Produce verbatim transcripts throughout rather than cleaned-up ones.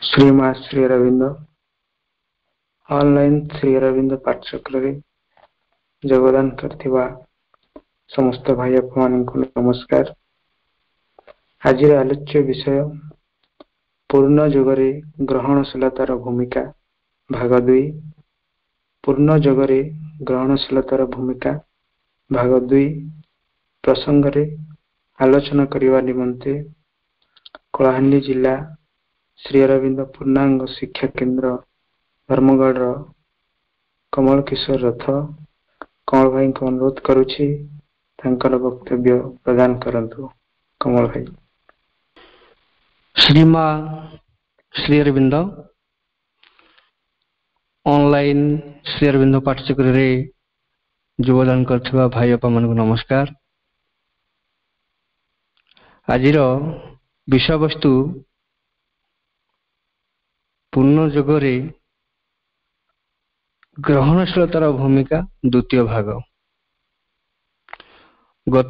श्रीमा Shri Aurobindo online Shri Aurobindo पाठचक्र योगदान करथिबा समस्त भाई को नमस्कार। आज आलोच्य विषय पूर्ण जुगरे ग्रहणशीलतार भूमिका भाग दुई। पूर्ण जुगरे ग्रहणशीलतार भूमिका भाग दुई प्रसंग रे आलोचना करने निमंते कलाहांडी जिला श्री अरविंद पूर्णांग शिक्षा केन्द्र धर्मगढ़ कमल किशोर रथ कमल भाई को अनुरोध करुछि तांकर वक्तव्य प्रदान करंतु। कमल भाई। श्रीमा श्री अरविंद ऑनलाइन श्री अरविंद पाठचक्र रे योगदान करथिबा भाई अपा मन को नमस्कार। आजिर विषय वस्तु पूर्ण जुगरे ग्रहणशीलतार भूमिका द्वितीय भाग। गत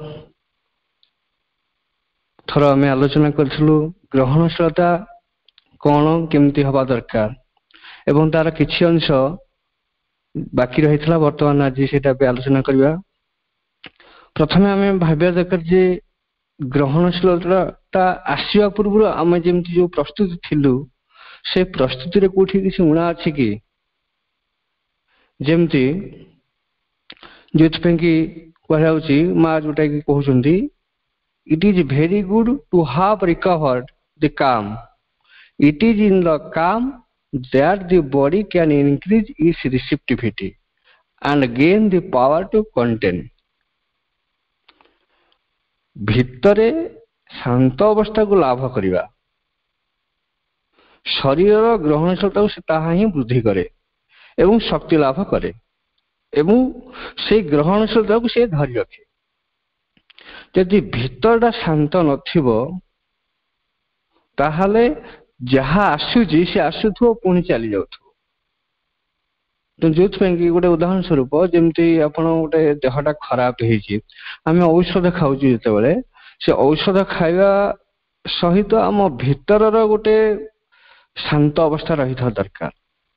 थर आम आलोचना करूँ ग्रहणशीलता कौन केमती हवा दरकार एवं तार किछि अंश बाकी रही था। बर्तमान आज से आलोचना करवा। प्रथम आम भाविया दरकार जे ग्रहणशीलता आसवा पूर्व आम जमी जो प्रस्तुति थिलु से प्रस्तुति रे कोठी किसी उणा अछि कि जेमती जोथि कि कहउछि मा जोटा कि कहउछंती it is very good to have recovered the calm it is in the calm that the body can increase its receptivity and gain the power to contain. भितरे शांत अवस्था को लाभ करिवा शरीर ग्रहणशीलता से ताहा ही वृद्धि करे एवं शक्ति लाभ करे एवं से ग्रहणशीलता को से धरी रखे। यदि भीतरटा शांत नथिबो ताहाले जहा आसुची से आसुथो पुणी चली जाउथो। तो जो गोटे उदाहरण स्वरूप जमती आपण गोटे देहटा खराब होइछि आमे औषध खाउछु जेतेबेले से औषध खाइबा सहित आम भीतरर गोटे शांत अवस्था रही था दरकार।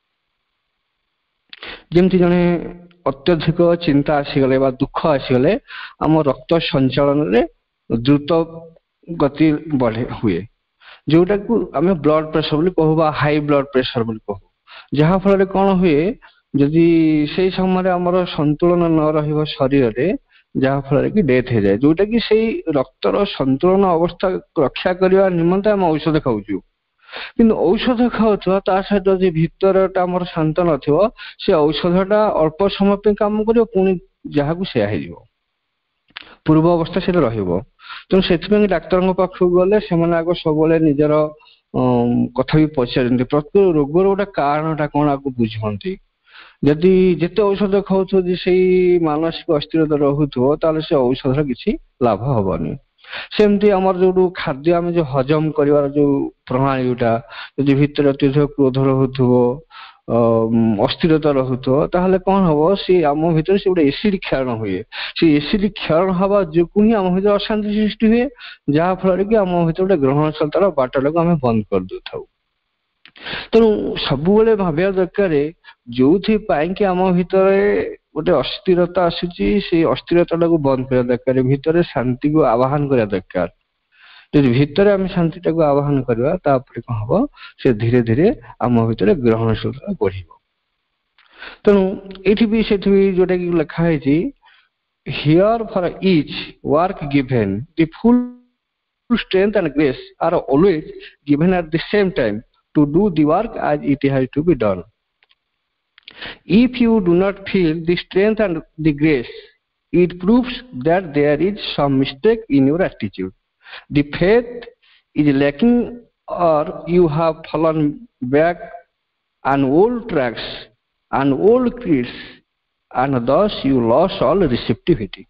जमती जने अत्यधिक चिंता आसीगले बा दुख आसीगले आम रक्त संचालन रे द्रुत गति बढ़े हुए जोटा को आम ब्लड प्रेशर बोली कहू बा हाई ब्लड प्रेशर बोली कहू। जहा फल कौन हुए जदि से समय आमर संतुलन न रहिबो शरीर रे जहा फल कि डेथ हो जाए जोटा कि से रक्तर संतुलन अवस्था रक्षा करने निमंते आम औषध खाऊँ किंतु औषध खाऊथवा ता सहित जो भीतरटा आमर शांत नथिबो से औषधटा अल्प समय पे काम करियो पुणी जहा को सेया हेजिवो पूर्व अवस्था से रहिबो। तेणु से डाक्तर पाखु गले से आग सब निजर कथा भी पचारती प्रत्येक रोगर गोटे कारणटा कौन आगे बुझती। जदि जिते औषध खाऊ से मानसिक अस्थिरता रोथो ताले से औषधर किसी लाभ हबनी। सेमती आमर जो खाद्य आम जो हजम कर जो प्रणालीटा यदि भितर अत्यधिक क्रोध रोथो अस्थिरता रोथो ताहले कौन हम सी आम भीतर से गोटे एसिड क्षरण हुए से एसिड क्षरण हवा जो ही आम भीतर अशांति सृष्टि हुए जहा फल कि आम भीतर गोटे ग्रहणशीलतार बाटटाक आम बंद कर दे था। तेणु सबुबले भाविया दरकार जो कि आम भीतर गोटे अस्थिरता आसूची से अस्थिरता को बंद करा दरकार भीतर शांति को आवाहन करा दरकार। यदि भीतर आम शांति को आवाहन करवा तापर कौन हम से धीरे धीरे आम भीतर ग्रहणशीलता बढ़िबो। तेणु एठी भी सेठी भी जोटा कि लिखा है here for each work given the full strength and grace are always given at the same time to do the work as it has to be done. If you do not feel the strength and the grace, it proves that there is some mistake in your attitude. The faith is lacking or you have fallen back on old tracks and old creeds and thus you lost all receptivity.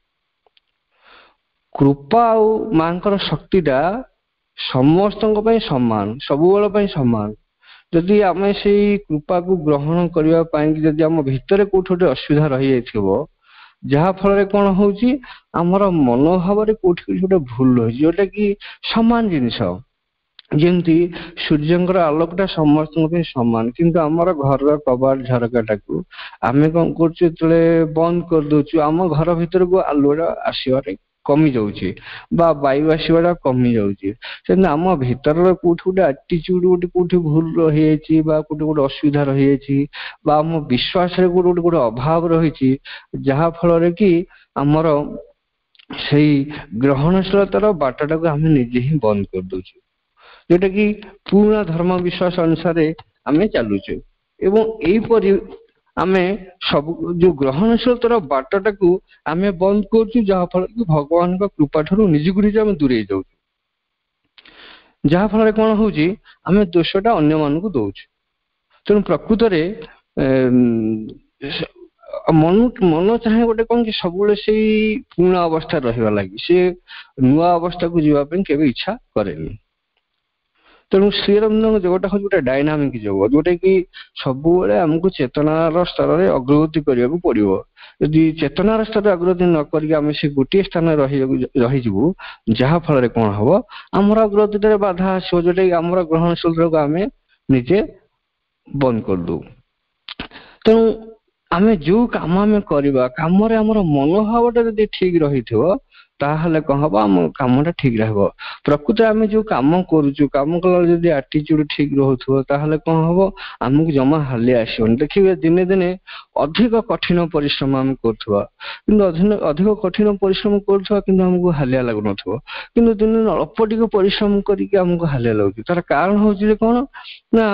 कृपा मांकर शक्तिटा समस्त समान सबुबल समान। जदि आम से कृपा को ग्रहण करने जदि आम भितर कौट असुविधा रही जाइथिबो जहा फल कौन होची आमर मनोभाव कौटी गोटे भूल रही जोटा कि सामान जिनस ଯେମିତି ସୂର୍ଯ୍ୟଙ୍କର ଆଲୋକଟା ସମସ୍ତଙ୍କ ପାଇଁ ସମାନ, କିନ୍ତୁ ଆମର ଘରର କବାଟ ଝରକାଟାକୁ ଆମେ କଣ କରୁଛୁ, ଯେତେବେଳେ ବନ୍ଦ କରିଦଉଛୁ ଆମ ଘର ଭିତରକୁ ଆଲୁଅଟା ଆସିବାରେ କମି ଯାଉଛି ବା ବାୟୁ ଆସିବାଟା କମି ଯାଉଛି। ସେମିତି ଆମ ଭିତରର କୋଉଠି ଗୋଟେ ଆଟିଚ୍ୟୁଡ ଗୋଟେ କୋଉଠି ଭୁଲ ରହିଯାଇଛି ବା କୋଉଠି ଗୋଟେ ଅସୁବିଧା ରହିଯାଇଛି ବା ଆମ ବିଶ୍ୱାସରେ କୋଉଠି ଗୋଟେ ଗୋଟେ ଅଭାବ ରହିଛି, ଯାହା ଫଳରେ କି ଆମର ସେଇ ଗ୍ରହଣଶୀଳତାର ବାଟଟାକୁ ଆମେ ନିଜେ ହିଁ ବନ୍ଦ କରିଦଉଛୁ, ଯୋଉଟା କି ପୁରୁଣା ଧର୍ମ ବିଶ୍ୱାସ ଅନୁସାରେ ଆମେ ଚାଲୁଛୁ। ଏବଂ ଏଇପରି ଆମେ ସବୁ ଯୋଉ ଗ୍ରହଣଶୀଳତାର ବାଟଟାକୁ ଆମେ ବନ୍ଦ କରୁଛୁ, ଯାହା ଫଳରେ କି ଭଗବାନଙ୍କ କୃପା ଠାରୁ ନିଜକୁ ନିଜେ ଆମେ ଦୂରେଇ ଯାଉଛୁ। ଯାହା ଫଳରେ କଣ ହଉଛି, ଆମେ ଦୋଷଟା ଅନ୍ୟମାନଙ୍କୁ ଦଉଛୁ। ତେଣୁ ପ୍ରକୃତରେ ମନ ମନ ଚାହେଁ ଗୋଟେ କଣ କି ସବୁବେଳେ ସେଇ ପୁରୁଣା ଅବସ୍ଥାରେ ରହିବା ଲାଗି, ସେ ନୂଆ ଅବସ୍ଥାକୁ ଯିବା ପାଇଁ କେବେ ଇଚ୍ଛା କରେନି। ତେଣୁ ଶ୍ରୀଅରବିନ୍ଦଙ୍କ ଯୋଗଟା ହଉଛି ଗୋଟେ ଡାଇନାମିକ ଯୋଗ, ଯୋଉଟା କି ସବୁବେଳେ ଆମକୁ ଚେତନାର ସ୍ତରରେ ଅଗ୍ରଗତି କରିବାକୁ ପଡିବ। ଯଦି ଚେତନାର ସ୍ତରରେ ଅଗ୍ରଗତି ନ କରିକି ଆମେ ସେ ଗୋଟିଏ ସ୍ଥାନରେ ରହିବାକୁ ରହିଯିବୁ, ଯାହା ଫଳରେ କଣ ହବ, ଆମର ଅଗ୍ରଗତିରେ ବାଧା ଆସିବ, ଯୋଉଟା କି ଆମର ଗ୍ରହଣଶୀଳତାକୁ ଆମେ ନିଜେ ବନ୍ଦ କରିଦଉ। ତେଣୁ ଆମେ ଯୋଉ କାମ ଆମେ କରିବା, କାମରେ ଆମର ମନୋଭାବଟା ଯଦି ଠିକ ରହିଥିବ, ତାହେଲେ କଣ ହବ, ଆମ କାମଟା ଠିକ ରହିବ। ପ୍ରକୃତରେ ଆମେ ଯୋଉ କାମ କରୁଛୁ, କାମ କଲାବେଳେ ଯଦି ଆଟିଚ୍ୟୁଡ ଠିକ ରହୁଥିବ, ତାହେଲେ କଣ ହବ, ଆମକୁ ଜମା ହାଲିଆ ଆସିବନି। ଦେଖିବେ ଦିନେ ଦିନେ ଅଧିକ କଠିନ ପରିଶ୍ରମ ଆମେ କରୁଥିବା, କିନ୍ତୁ ଅଧିକ କଠିନ ପରିଶ୍ରମ କରୁଥିବା କିନ୍ତୁ ଆମକୁ ହାଲିଆ ଲାଗୁନଥିବ, କିନ୍ତୁ ଦିନେ ଦିନେ ଅଳ୍ପ ଟିକେ ପରିଶ୍ରମ କରିକି ଆମକୁ ହାଲିଆ ଲାଗୁଛି। ତାର କାରଣ ହଉଛି ଯେ କଣ ନା,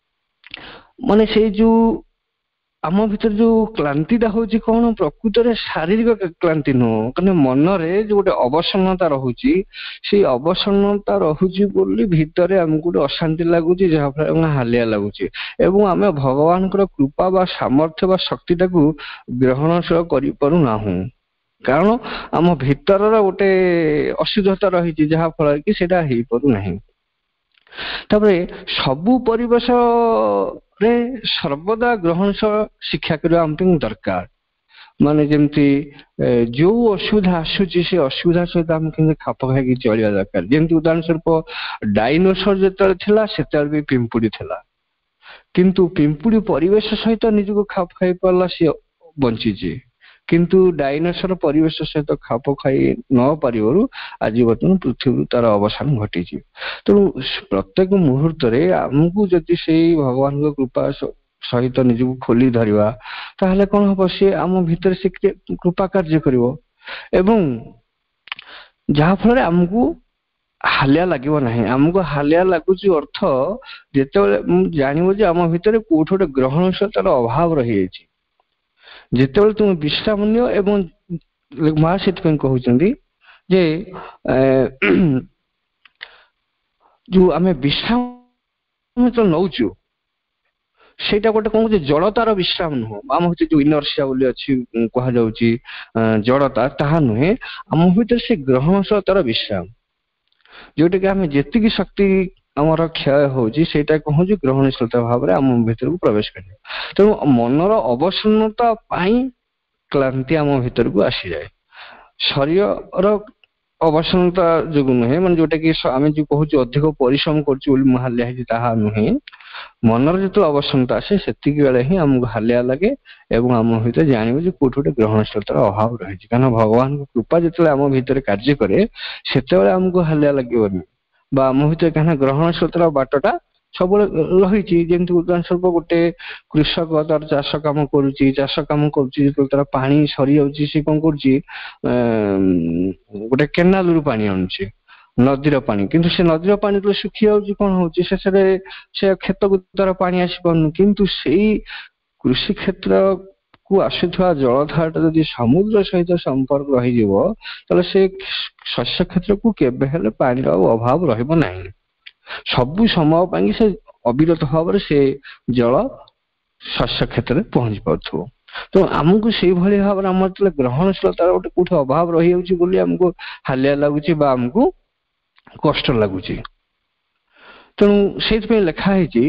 ମାନେ ସେଇ ଯୋଉ ଆମ ଭିତରେ ଯୋଉ କ୍ଳାନ୍ତିଟା ହଉଛି କଣ, ପ୍ରକୃତରେ ଶାରୀରିକ କ୍ଳାନ୍ତି ନୁହଁ, କିନ୍ତୁ ମନରେ ଯୋଉ ଗୋଟେ ଅବସନ୍ନତା ରହୁଛି, ସେଇ ଅବସନ୍ନତା ରହୁଛି ବୋଲି ଭିତରେ ଆମକୁ ଗୋଟେ ଅଶାନ୍ତି ଲାଗୁଛି, ଯାହାଫଳରେ ଆମେ ହାଲିଆ ଲାଗୁଛି ଏବଂ ଆମେ ଭଗବାନଙ୍କର କୃପା ବା ସାମର୍ଥ୍ୟ ବା ଶକ୍ତିଟାକୁ ଗ୍ରହଣଶୀଳ କରିପାରୁନାହୁଁ। କାରଣ ଆମ ଭିତରର ଗୋଟେ ଅଶୁଦ୍ଧତା ରହିଛି, ଯାହା ଫଳରେ କି ସେଇଟା ହେଇପାରୁନାହିଁ। ତାପରେ ସବୁ ପରିବେଶରେ ସର୍ବଦା ଗ୍ରହଣଶୀଳ ଶିକ୍ଷା କରିବା ଆମ ପାଇଁ ଦରକାର। ମାନେ ଯେମିତି ଯୋଉ ଅସୁବିଧା ଆସୁଛି, ସେ ଅସୁବିଧା ସହିତ ଆମେ କେମିତି ଖାପ ଖାଇକି ଚଳିବା ଦରକାର। ଯେମିତି ଉଦାହରଣ ସ୍ୱରୂପ ଡାଇନୋସର ଯେତେବେଳେ ଥିଲା, ସେତେବେଳେ ବି ପିମ୍ପୁଡି ଥିଲା, କିନ୍ତୁ ପିମ୍ପୁଡି ପରିବେଶ ସହିତ ନିଜକୁ ଖାପ ଖାଇ ପାରିଲା, ସିଏ ବଞ୍ଚିଛି। କିନ୍ତୁ ଡାଇନୋସର ପରିବେଶ ସହିତ ଖାପ ଖାଇ ନ ପାରିବାରୁ ଆଜି ବର୍ତ୍ତମାନ ପୃଥିବୀରୁ ତାର ଅବସାନ ଘଟିଛି। ତେଣୁ ପ୍ରତ୍ୟେକ ମୁହୂର୍ତ୍ତରେ ଆମକୁ ଯଦି ସେଇ ଭଗବାନଙ୍କ କୃପା ସହିତ ନିଜକୁ ଖୋଲି ଧରିବା, ତାହେଲେ କଣ ହବ, ସିଏ ଆମ ଭିତରେ ସେ କୃପା କାର୍ଯ୍ୟ କରିବ ଏବଂ ଯାହା ଫଳରେ ଆମକୁ ହାଲିଆ ଲାଗିବ ନାହିଁ। ଆମକୁ ହାଲିଆ ଲାଗୁଛି ଅର୍ଥ, ଯେତେବେଳେ ଜାଣିବ ଯେ ଆମ ଭିତରେ କୋଉଠି ଗୋଟେ ଗ୍ରହଣଶୀଳତାର ଅଭାବ ରହିଯାଇଛି। ଯେତେବେଳେ ତୁମେ ବିଶ୍ରାମ ନିଅ, ଏବଂ ମା ସେଥିପାଇଁ କହୁଛନ୍ତି ଯେ ଯୋଉ ଆମେ ବିଶ୍ରାମ ଯେତେବେଳେ ନଉଛୁ, ସେଇଟା ଗୋଟେ କଣ କହୁଛି, ଜଡତାର ବିଶ୍ରାମ ନୁହଁ। ଆମ ଭିତରେ ଯୋଉ ଇନର୍ସିଆ ବୋଲି ଅଛି କୁହାଯାଉଛି ଜଡତା, ତାହା ନୁହେଁ, ଆମ ଭିତରେ ସେ ଗ୍ରହଣଶୀଳତାର ବିଶ୍ରାମ, ଯୋଉଟା କି ଆମେ ଯେତିକି ଶକ୍ତି ଆମର କ୍ଷୟ ହଉଛି, ସେଇଟା କଣ ହଉଛି, ଗ୍ରହଣଶୀଳତା ଭାବରେ ଆମ ଭିତରକୁ ପ୍ରବେଶ କରିବ। ତେଣୁ ମନର ଅବସନ୍ନତା ପାଇଁ କ୍ଳାନ୍ତି ଆମ ଭିତରକୁ ଆସିଯାଏ। ଶରୀରର ଅବସନ୍ନତା ଯୋଗୁ ନୁହେଁ, ମାନେ ଯୋଉଟା କି ଆମେ ଯୋଉ କହୁଛୁ ଅଧିକ ପରିଶ୍ରମ କରୁଛୁ ବୋଲି ମୁଁ ହାଲିଆ ହେଇଛି, ତାହା ନୁହେଁ। ମନର ଯେତେବେଳେ ଅବସନ୍ନତା ଆସେ, ସେତିକି ବେଳେ ହିଁ ଆମକୁ ହାଲିଆ ଲାଗେ ଏବଂ ଆମ ଭିତରେ ଜାଣିବୁ ଯେ କୋଉଠି ଗୋଟେ ଗ୍ରହଣଶୀଳତାର ଅଭାବ ରହିଛି। କାରଣ ଭଗବାନଙ୍କ କୃପା ଯେତେବେଳେ ଆମ ଭିତରେ କାର୍ଯ୍ୟ କରେ, ସେତେବେଳେ ଆମକୁ ହାଲିଆ ଲାଗିବନି ବା ଆମ ଭିତରେ, କାହିଁକିନା ଗ୍ରହଣଶୀଳତାର ବାଟଟା ସବୁବେଳେ ରହିଛି। ଯେମିତି ଉଦାହରଣ ସ୍ୱରୂପ ଗୋଟେ କୃଷକ ତାର ଚାଷ କାମ କରୁଛି, ଚାଷ କାମ କରୁଛି, ଯେତେବେଳେ ତାର ପାଣି ସରିଯାଉଛି, ସେ କଣ କରୁଛି, ଗୋଟେ କେନାଲରୁ ପାଣି ଆଣୁଛି, ନଦୀର ପାଣି। କିନ୍ତୁ ସେ ନଦୀର ପାଣି ଯେତେବେଳେ ଶୁଖି ଯାଉଛି, କଣ ହଉଛି, ଶେଷରେ ସେ କ୍ଷେତକୁ ତାର ପାଣି ଆସିପାରୁନି। କିନ୍ତୁ ସେଇ କୃଷି କ୍ଷେତ୍ରକୁ ଆସୁଥିବା ଜଳଧାରଟା ଯଦି ସମୁଦ୍ର ସହିତ ସମ୍ପର୍କ ରହିଯିବ, ତାହେଲେ ସେ ଶସ୍ୟ କ୍ଷେତ୍ରକୁ କେବେ ହେଲେ ପାଣିର ଆଉ ଅଭାବ ରହିବ ନାହିଁ। ସବୁ ସମୟ ପାଇଁ ସେ ଅବିରତ ଭାବରେ ସେ ଜଳ ଶସ୍ୟ କ୍ଷେତ୍ରରେ ପହଞ୍ଚି ପାରୁଥିବ। ତ ଆମକୁ ସେଇଭଳି ଭାବରେ ଆମର ଯେତେବେଳେ ଗ୍ରହଣଶୀଳତାର ଗୋଟେ କୋଉଠି ଅଭାବ ରହିଯାଉଛି ବୋଲି ଆମକୁ ହାଲିଆ ଲାଗୁଛି ବା ଆମକୁ କଷ୍ଟ ଲାଗୁଛି। ତେଣୁ ସେଇଥିପାଇଁ ଲେଖା ହେଇଛି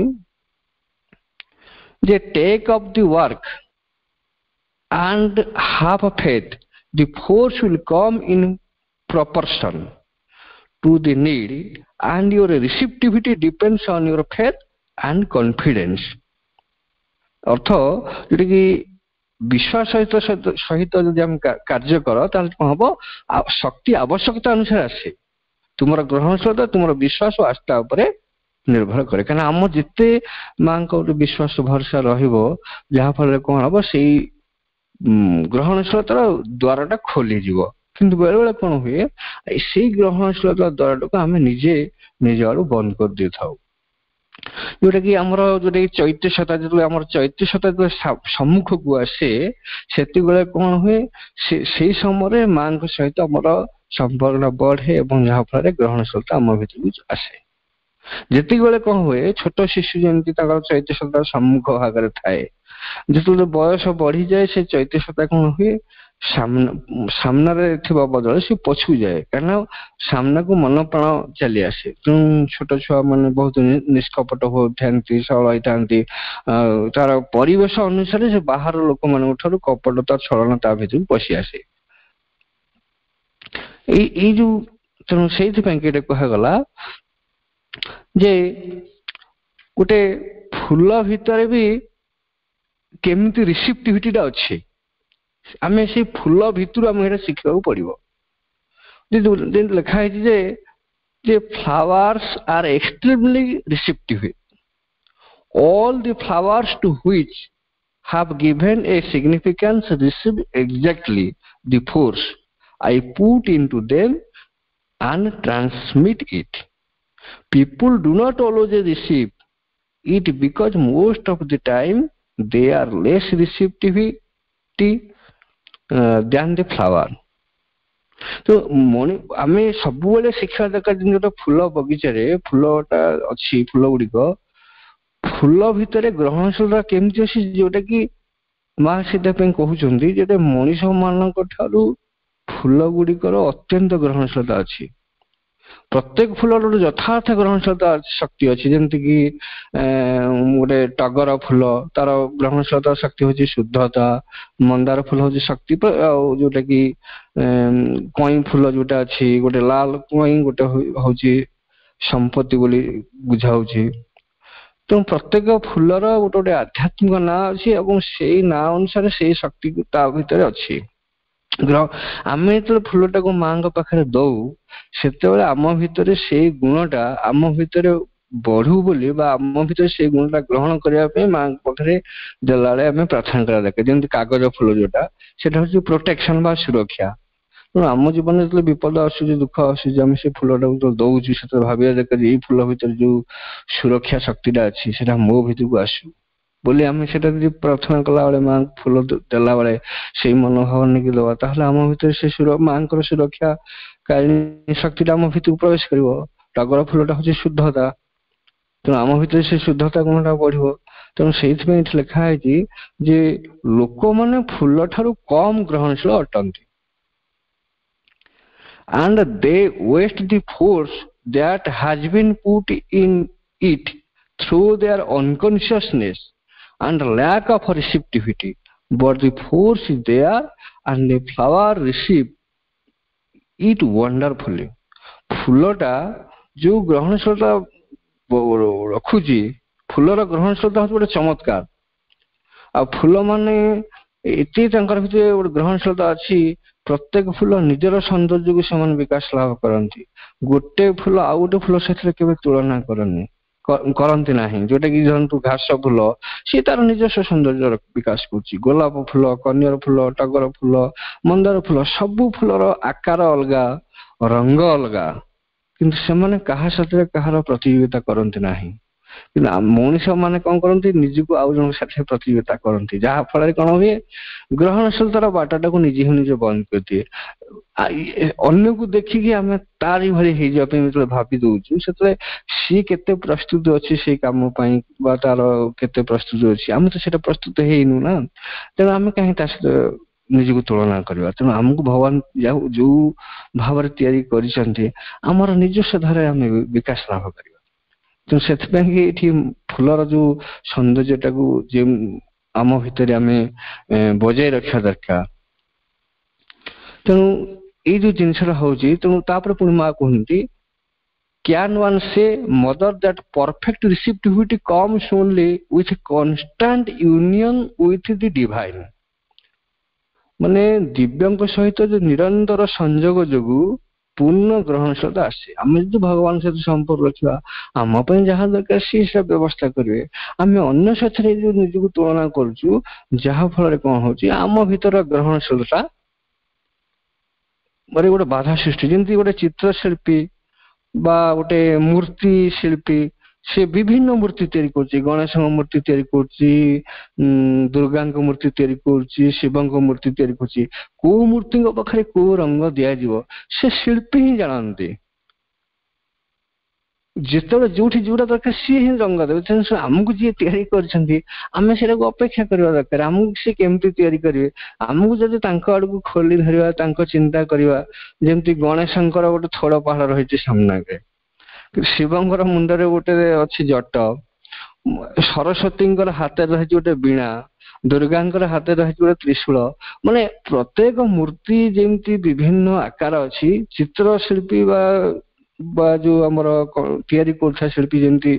ଯେ take up the work and have a faith, the force will come in proportion to the need, and your receptivity depends on your faith and confidence. अर्थ जोटा कि विश्वास सहित सहित जदि हम कार्य कर ताहले कौन हम शक्ति आवश्यकता अनुसार आसे तुमर ग्रहणशीलता तुमर विश्वास और आस्था उपरे निर्भर करे कना हम जिते मां को विश्वास भरोसा रहिबो जहा फल कौन हम से ग्रहणशीलतार द्वारटा खोली जीव किंतु बेले बेले कौन हुए से ग्रहणशीलता द्वारटा आम निजे निज आड़ बंद कर दी था जोटा कि आमर जोटा कि चैत्य सता जो आम चैत्य सता जो सम्मुख को आसे से कौन हुए से समय मां सहित आमर संपर्क बढ़े और जहाँफल ग्रहणशीलता आम भर आसे जितक बेले कौन हुए छोट शिशु जमी चैत्य सता सम्मुख भाग थाए जो बयस बढ़ी जाए से चैत्य सता कौन हुए सामना बदल से पछू जाए कहीं सामना को मन प्राण चली आसे छोट छुआ मैंने बहुत निष्कपट होता सरल होता तार परिवेश अनुसार से बाहर लोक मान कपटता छलना भर पशि आसे जो तेणु से कहगला जे गोटे फूल भितर भी केमिति रिसेप्टिविटी अच्छे आमे से फूल भितर आम शिखा पड़ो लिखाई जे flowers are extremely receptive all the flowers to which have given a significance receive exactly the force I put into them and transmit it. People do not always receive it because most of the time they are less receptivity uh, than the flower. तो आम सब शिक्षा दरकार जो फूल बगीचे फूलटा अच्छी फूल गुड़िक फूल भितर ग्रहणशीलता केमती अच्छी जोटा कि माँ से कहते जो मनीष मान फूल गुड़िकर अत्यंत ग्रहणशीलता अच्छी प्रत्येक फूल यथार्थ ग्रहणशीलता शक्ति अच्छी जमती कि गोटे टगर फूल तार ग्रहणशीलता शक्ति हूँ शुद्धता मंदार फूल हूँ शक्ति जोटा कि कई फूल जोटा अच्छी गोटे लाल कई गोटे हूँ संपत्ति बोली बुझाऊ तेणु प्रत्येक फूलर गोटे गोटे आध्यात्मिक ना अच्छी से ना अनुसार से शक्ति भीतर अच्छी ग्रह आम जो फूलटा को माँ पाखे दौ से आम भितर से गुणटा आम भितर बढ़ू बोली आम भितर से गुणटा ग्रहण करने माँ पाखे देला आम प्रार्थना करा दरकार जमी कागज फूल जोटा से हूँ प्रोटेक्शन बा सुरक्षा तेणु आम जीवन जो विपद आसूँ दुख आसूँ से फूलटा जो दौचु से भाव दरकार ये फूल भितर जो सुरक्षा शक्तिटा अच्छी से मो भीतर को आसू बोली आम से प्रार्थना कला बेले माँ फूल देला बेले से मनोभाव नहीं दबा ताहले आम भीतर से माँ को सुरक्षा कारिणी शक्तिटा आम भीतर प्रवेश कर टगर फूलटा हूँ शुद्धता तेणु आम भीतर से शुद्धता गुणटा बढ़ो तेणु से लिखाई जे लोक मैंने फूल ठारू कम ग्रहणशील अटंती and they waste the force that has been put in it through their unconsciousness and lack of receptivity, but the force is there and the flower receive it wonderfully. फूलटा जो ग्रहणशीलता रखुची फूलर ग्रहणशीलता हूँ गोटे चमत्कार आ फूल माने एत भीतर गोटे ग्रहणशीलता अच्छी प्रत्येक फूल निजर सौंदर्य को से विकास लाभ करती गोटे फूल आउ गोटे फूल से तुलना करनी करती ना जोटा कि धरतु घास फूल सी तार निजस्व सौंदर्य विकास कर गोलाप फूल कनियर फूल टगर फूल मंदार फूल सबू फूलर आकार अलग रंग अलग किंतु से क्या साथ कहार प्रतियोगिता करती ना कि मनीष मैंने कौन करती निजक आउ जन साथ प्रतियोगिता करती जहाँ फल कौन हुए ग्रहणशीलतार बाटाटा को निजे ही निजे बंद कर दिए अन्य को देखिकी आम तारी भाई हो भावी दौचु से सी के प्रस्तुत अच्छी से कम तार के प्रस्तुत अच्छी आम तो सीटा प्रस्तुत होनु ना तेणु आम कहीं निजक तुलना करवा तेणु आमको भगवान जो भाव कर निजस्व धारा आम विकास लाभ कर तो से फूलर जो सौंदर्यटा को जे आम भितर आम बजाय रखा दरकार तेणु ये जो जिनसा हूँ तेणु पुणी माँ कहती can one say, mother, that perfect receptivity comes only with constant union with the divine? ମାନେ ଦିବ୍ୟଙ୍କ ସହିତ ଯୋଉ ନିରନ୍ତର ସଂଯୋଗ ଯୋଗୁ ପୂର୍ଣ୍ଣ ଗ୍ରହଣଶୀଳତା ଆସେ। ଆମେ ଯଦି ଭଗବାନ ସହିତ ସମ୍ପର୍କ ରଖିବା, ଆମ ପାଇଁ ଯାହା ଦରକାର ସିଏ ସେଟା ବ୍ୟବସ୍ଥା କରିବେ। ଆମେ ଅନ୍ୟ ସାଥିରେ ଯୋଉ ନିଜକୁ ତୁଳନା କରୁଛୁ, ଯାହା ଫଳରେ କଣ ହଉଛି, ଆମ ଭିତର ଗ୍ରହଣଶୀଳତା ମାନେ ଗୋଟେ ବାଧା ସୃଷ୍ଟି। ଯେମିତି ଗୋଟେ ଚିତ୍ରଶିଳ୍ପୀ ବା ଗୋଟେ ମୂର୍ତ୍ତି ଶିଳ୍ପୀ, ସେ ବିଭିନ୍ନ ମୂର୍ତ୍ତି ତିଆରି କରୁଛି, ଗଣେଶଙ୍କ ମୂର୍ତ୍ତି ତିଆରି କରୁଛି, ଉଁ ଦୁର୍ଗାଙ୍କ ମୂର୍ତ୍ତି ତିଆରି କରୁଛି, ଶିବଙ୍କ ମୂର୍ତ୍ତି ତିଆରି କରୁଛି। କୋଉ ମୂର୍ତ୍ତିଙ୍କ ପାଖରେ କୋଉ ରଙ୍ଗ ଦିଆଯିବ ସେ ଶିଳ୍ପୀ ହିଁ ଜାଣନ୍ତି। ଯେତେବେଳେ ଯୋଉଠି ଯୋଉଟା ଦରକାର ସିଏ ହିଁ ରଙ୍ଗ ଦେବେ। ତେଣୁ ଆମକୁ ଯିଏ ତିଆରି କରିଛନ୍ତି ଆମେ ସେଟାକୁ ଅପେକ୍ଷା କରିବା ଦରକାର, ଆମକୁ ସେ କେମିତି ତିଆରି କରିବେ। ଆମକୁ ଯଦି ତାଙ୍କ ଆଡକୁ ଖୋଲି ଧରିବା, ତାଙ୍କ ଚିନ୍ତା କରିବା, ଯେମିତି ଗଣେଶଙ୍କର ଗୋଟେ ଥୋଡ ପାହାଡ ରହିଛି ସାମ୍ନାରେ, ଶିବଙ୍କର ମୁଣ୍ଡରେ ଗୋଟେ ଅଛି ଜଟ, ସରସ୍ୱତୀଙ୍କର ହାତରେ ରହିଛି ଗୋଟେ ବୀଣା, ଦୁର୍ଗାଙ୍କର ହାତରେ ରହିଛି ଗୋଟେ ତ୍ରିଶୂଳ। ମାନେ ପ୍ରତ୍ୟେକ ମୂର୍ତ୍ତି ଯେମିତି ବିଭିନ୍ନ ଆକାର ଅଛି, ଚିତ୍ରଶିଳ୍ପୀ ବା ବା ଯୋଉ ଆମର ତିଆରି କରୁଥିବା ଶିଳ୍ପୀ ଯେମିତି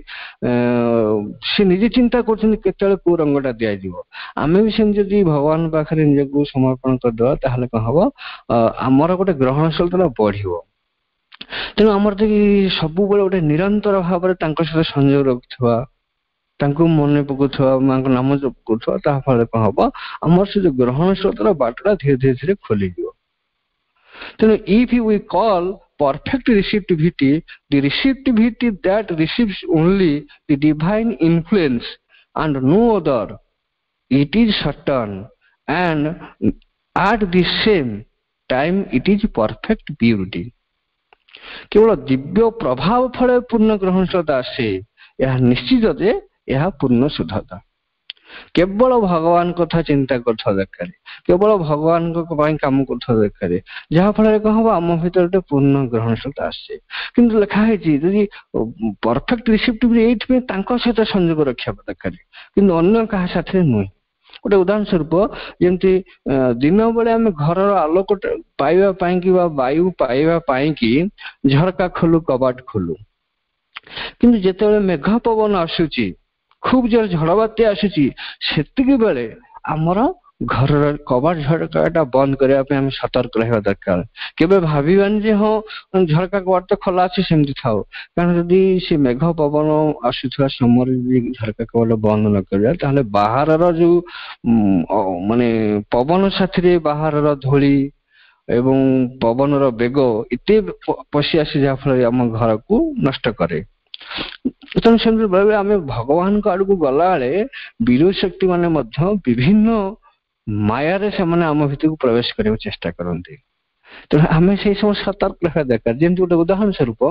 ସେ ନିଜେ ଚିନ୍ତା କରୁଛନ୍ତି କେତେବେଳେ କୋଉ ରଙ୍ଗଟା ଦିଆଯିବ। ଆମେ ବି ସେମିତି ଯଦି ଭଗବାନ ପାଖରେ ନିଜକୁ ସମର୍ପଣ କରିଦେବା ତାହେଲେ କଣ ହବ, ଆମର ଗୋଟେ ଗ୍ରହଣଶୀଳତା ବଢିବ। ତେଣୁ ଆମର ଯଦି ସବୁବେଳେ ଗୋଟେ ନିରନ୍ତର ଭାବରେ ତାଙ୍କ ସହିତ ସଂଯୋଗ ରଖୁଥିବା, ତାଙ୍କୁ ମନେ ପକଉଥିବା, ମାଙ୍କ ନାମ ଜପ କରୁଥିବା, ତାହା ଫଳରେ କଣ ହବ, ଆମର ସେ ଯୋଉ ଗ୍ରହଣଶୀଳତାର ବାଟଟା ଧୀରେ ଧୀରେ ଧୀରେ ଖୋଲିଯିବ। ତେଣୁ if we call perfect receptivity the receptivity that receives only the divine influence and no other, it is certain and at the same time it is perfect purity. କେବଳ ଦିବ୍ୟ ପ୍ରଭାବ ଫଳରେ ପୂର୍ଣ୍ଣ ଗ୍ରହଣଶୀଳତା ଆସେ, ଏହା ନିଶ୍ଚିତ ଯେ ଏହା ପୂର୍ଣ୍ଣ ଶୁଦ୍ଧତା। କେବଳ ଭଗବାନ କଥା ଚିନ୍ତା କରୁଥିବା ଦରକାର, କେବଳ ଭଗବାନଙ୍କ ପାଇଁ କାମ କରୁଥିବା ଦରକାର, ଯାହା ଫଳରେ କଣ ହବ, ଆମ ଭିତରେ ଗୋଟେ ପୂର୍ଣ୍ଣ ଗ୍ରହଣଶୀଳତା ଆସେ। କିନ୍ତୁ ଲେଖା ହେଇଛି ଯଦି ପରଫେକ୍ଟ ରିସିପ୍ଟିଭ ଏଇଥିପାଇଁ ତାଙ୍କ ସହିତ ସଂଯୋଗ ରଖିବା ଦରକାର, କିନ୍ତୁ ଅନ୍ୟ କାହା ସାଥିରେ ନୁହେଁ। ଗୋଟେ ଉଦାହରଣ ସ୍ୱରୂପ, ଯେମିତି ଦିନ ବେଳେ ଆମେ ଘରର ଆଲୋକ ପାଇବା ପାଇଁ କି ବା ବାୟୁ ପାଇବା ପାଇଁ କି ଝରକା ଖୋଲୁ, କବାଟ ଖୋଲୁ, କିନ୍ତୁ ଯେତେବେଳେ ମେଘ ପବନ ଆସୁଛି, ଖୁବ ଜୋର ଝଡ଼ ବାତ୍ୟା ଆସୁଛି, ସେତିକି ବେଳେ ଆମର ଘରର କବାଟ ଝରକାଟା ବନ୍ଦ କରିବା ପାଇଁ ଆମେ ସତର୍କ ରହିବା ଦରକାର। କେବେ ଭାବିବାନି ଯେ ହଁ ଝରକା କବାଟ ତ ଖୋଲା ଅଛି ସେମିତି ଥାଉ, କାରଣ ଯଦି ସେ ମେଘ ପବନ ଆସୁଥିବା ସମୟରେ ଯଦି ଝରକା କବାଟ ବନ୍ଦ ନ କରିବା ତାହେଲେ ବାହାରର ଯୋଉ ମାନେ ପବନ ସାଥିରେ ବାହାରର ଧୂଳି ଏବଂ ପବନର ବେଗ ଏତେ ପଶି ଆସେ ଯାହା ଫଳରେ ଆମ ଘରକୁ ନଷ୍ଟ କରେ। ତେଣୁ ସେମିତି ବେଳେ ଆମେ ଭଗବାନଙ୍କ ଆଡକୁ ଗଲାବେଳେ ବିରୋଧୀ ଶକ୍ତି ମାନେ ମଧ୍ୟ ବିଭିନ୍ନ ମାୟାରେ ସେମାନେ ଆମ ଭିତରକୁ ପ୍ରବେଶ କରିବାକୁ ଚେଷ୍ଟା କରନ୍ତି। ତେଣୁ ଆମେ ସେଇ ସମୟ ସତର୍କ ରହିବା ଦରକାର। ଯେମିତି ଗୋଟେ ଉଦାହରଣ ସ୍ୱରୂପ,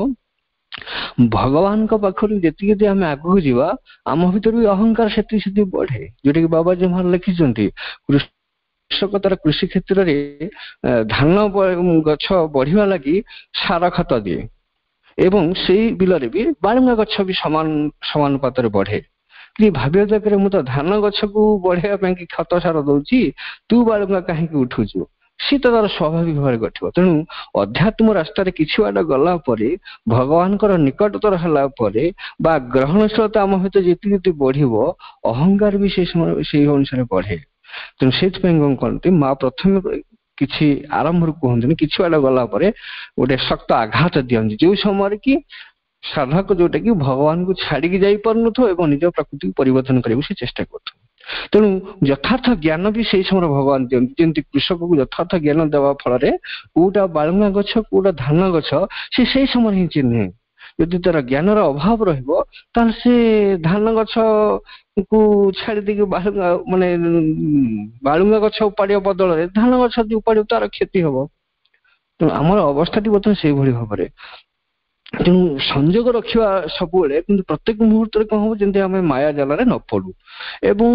ଭଗବାନଙ୍କ ପାଖରୁ ଯେତିକି ଯଦି ଆମେ ଆଗକୁ ଯିବା ଆମ ଭିତରେ ବି ଅହଙ୍କାର ସେତିକି ସେତିକି ବଢେ। ଯୋଉଟା କି ବାବାଜୀ ମହାରାଜ ଲେଖିଛନ୍ତି, କୃଷକ ତାର କୃଷି କ୍ଷେତ୍ରରେ ଧାନ ଗଛ ବଢିବା ଲାଗି ସାର ଖତ ଦିଏ ଏବଂ ସେଇ ବିଲରେ ବି ବାଳୁଙ୍ଗା ଗଛ ବି ସମାନ ସମାନୁପାତରେ ବଢେ। କି ଭାବିବା ଦରକାର, ମୁଁ ତ ଧାନ ଗଛକୁ ବଢେଇବା ପାଇଁ କି ଖତ ସାର ଦଉଛି, ତୁ ବାଳୁଙ୍ଗା କାହିଁକି ଉଠୁଛୁ? ସିଏ ତ ତାର ସ୍ୱାଭାବିକ ଭାବରେ ଘଟିବ। ତେଣୁ ଅଧ୍ୟାତ୍ମ ରାସ୍ତାରେ କିଛି ବାଟ ଗଲା ପରେ, ଭଗବାନଙ୍କର ନିକଟତର ହେଲା ପରେ ବା ଗ୍ରହଣଶୀଳତା ଆମ ଭିତରେ ଯେତିକି ଯେତିକି ବଢିବ, ଅହଙ୍କାର ବି ସେଇ ସମୟ ସେଇ ଅନୁସାରେ ବଢେ। ତେଣୁ ସେଇଥିପାଇଁ କଣ କରନ୍ତି, ମା ପ୍ରଥମେ କିଛି ଆରମ୍ଭରୁ କୁହନ୍ତିନି, କିଛି ବାଟ ଗଲା ପରେ ଗୋଟେ ଶକ୍ତ ଆଘାତ ଦିଅନ୍ତି, ଯୋଉ ସମୟରେ କି ସାଧକ ଯୋଉଟା କି ଭଗବାନଙ୍କୁ ଛାଡିକି ଯାଇପାରୁନଥିବ ଏବଂ ନିଜ ପ୍ରକୃତିକୁ ପରିବର୍ତ୍ତନ କରିବାକୁ ସେ ଚେଷ୍ଟା କରୁଥିବ। ତେଣୁ ଯଥାର୍ଥ ଜ୍ଞାନ ବି ସେଇ ସମୟରେ ଭଗବାନ ଦିଅନ୍ତି। ଯେମିତି କୃଷକକୁ ଯଥାର୍ଥ ଜ୍ଞାନ ଦେବା ଫଳରେ କୋଉଟା ବାଳୁଙ୍ଗା ଗଛ କୋଉଟା ଧାନ ଗଛ ସେ ସେଇ ସମୟରେ ହିଁ ଚିହ୍ନେ। ଯଦି ତାର ଜ୍ଞାନର ଅଭାବ ରହିବ ତାହେଲେ ସେ ଧାନ ଗଛ କୁ ଛାଡି ଦେଇକି ବାଳୁଙ୍ଗା ମାନେ ବାଳୁଙ୍ଗା ଗଛ ଉପାଡିବା ବଦଳରେ ଧାନ ଗଛ ଯଦି ଉପାଡିବ ତାର କ୍ଷତି ହବ। ତେଣୁ ଆମର ଅବସ୍ଥାଟି ବର୍ତ୍ତମାନ ସେଇଭଳି ଭାବରେ। ତେଣୁ ସଂଯୋଗ ରଖିବା ସବୁବେଳେ, କିନ୍ତୁ ପ୍ରତ୍ୟେକ ମୁହୂର୍ତ୍ତରେ କଣ ହବ, ଯେମିତି ଆମେ ମାୟା ଜାଲରେ ନ ପଡୁ ଏବଂ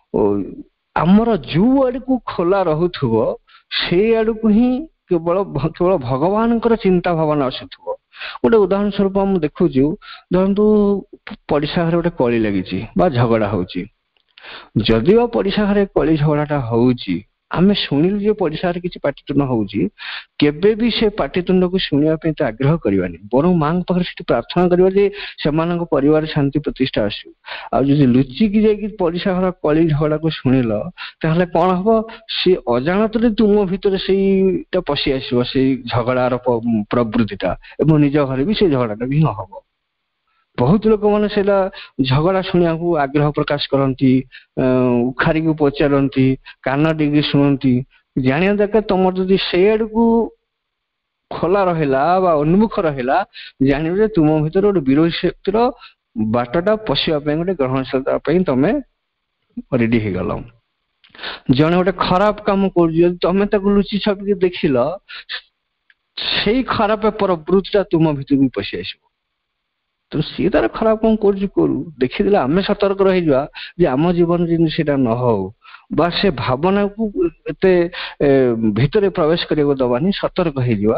ଆମର ଯୋଉ ଆଡକୁ ଖୋଲା ରହୁଥିବ ସେଇ ଆଡକୁ ହିଁ କେବଳ କେବଳ ଭଗବାନଙ୍କର ଚିନ୍ତା ଭାବନା ଆସୁଥିବ। ଗୋଟେ ଉଦାହରଣ ସ୍ୱରୂପ ଆମେ ଦେଖୁଛୁ, ଧରନ୍ତୁ ପଡିଶା ଘରେ ଗୋଟେ କଳି ଲାଗିଛି ବା ଝଗଡା ହଉଛି। ଯଦିଓ ପଡିଶା ଘରେ କଳି ଝଗଡାଟା ହଉଛି ଆମେ ଶୁଣିଲୁ ଯେ ପଡ଼ିଶାରେ କିଛି ପାଟିତୁଣ୍ଡ ହଉଛି, କେବେ ବି ସେ ପାଟିତୁଣ୍ଡକୁ ଶୁଣିବା ପାଇଁ ତ ଆଗ୍ରହ କରିବାନି, ବରଂ ମାଙ୍କ ପାଖରେ ସେଠି ପ୍ରାର୍ଥନା କରିବା ଯେ ସେମାନଙ୍କ ପରିବାର ଶାନ୍ତି ପ୍ରତିଷ୍ଠା ଆସୁ। ଆଉ ଯଦି ଲୁଚିକି ଯାଇକି ପଡ଼ିଶା ଘର କଳି ଝଗଡ଼ାକୁ ଶୁଣିଲ, ତାହେଲେ କଣ ହବ, ସେ ଅଜାଣତରେ ତୁମ ଭିତରେ ସେଇଟା ପଶି ଆସିବ, ସେଇ ଝଗଡ଼ାର ପ୍ରବୃତ୍ତିଟା, ଏବଂ ନିଜ ଘରେ ବି ସେଇ ଝଗଡ଼ାଟା ବି ହବ। ବହୁତ ଲୋକମାନେ ସେଇଟା ଝଗଡ଼ା ଶୁଣିବାକୁ ଆଗ୍ରହ ପ୍ରକାଶ କରନ୍ତି, ଉଖାରିକି ପଚାରନ୍ତି, କାନ ଦେଇକି ଶୁଣନ୍ତି। ଜାଣିବା ଦରକାର ତମର ଯଦି ସେଇ ଆଡକୁ ଖୋଲା ରହିଲା ବା ଉନ୍ମୁଖ ରହିଲା, ଜାଣିବ ଯେ ତୁମ ଭିତରେ ଗୋଟେ ବିରୋଧୀ ଶକ୍ତିର ବାଟଟା ପଶିବା ପାଇଁ, ଗୋଟେ ଗ୍ରହଣଶୀଳତା ପାଇଁ ତମେ ରେଡି ହେଇଗଲ। ଜଣେ ଗୋଟେ ଖରାପ କାମ କରୁଛି, ଯଦି ତମେ ତାକୁ ଲୁଚି ଛପିକି ଦେଖିଲ, ସେଇ ଖରାପ ପ୍ରବୃତ୍ତିଟା ତୁମ ଭିତରକୁ ପଶି ଆସିବ। ତେଣୁ ସିଏ ତାର ଖରାପ କଣ କରୁଛି କରୁ, ଦେଖିଦେଲେ ଆମେ ସତର୍କ ରହିଯିବା ଯେ ଆମ ଜୀବନରେ ଯେମିତି ସେଇଟା ନ ହଉ, ବା ସେ ଭାବନାକୁ ଏତେ ଭିତରେ ପ୍ରବେଶ କରିବାକୁ ଦବାନି, ସତର୍କ ହେଇଯିବା।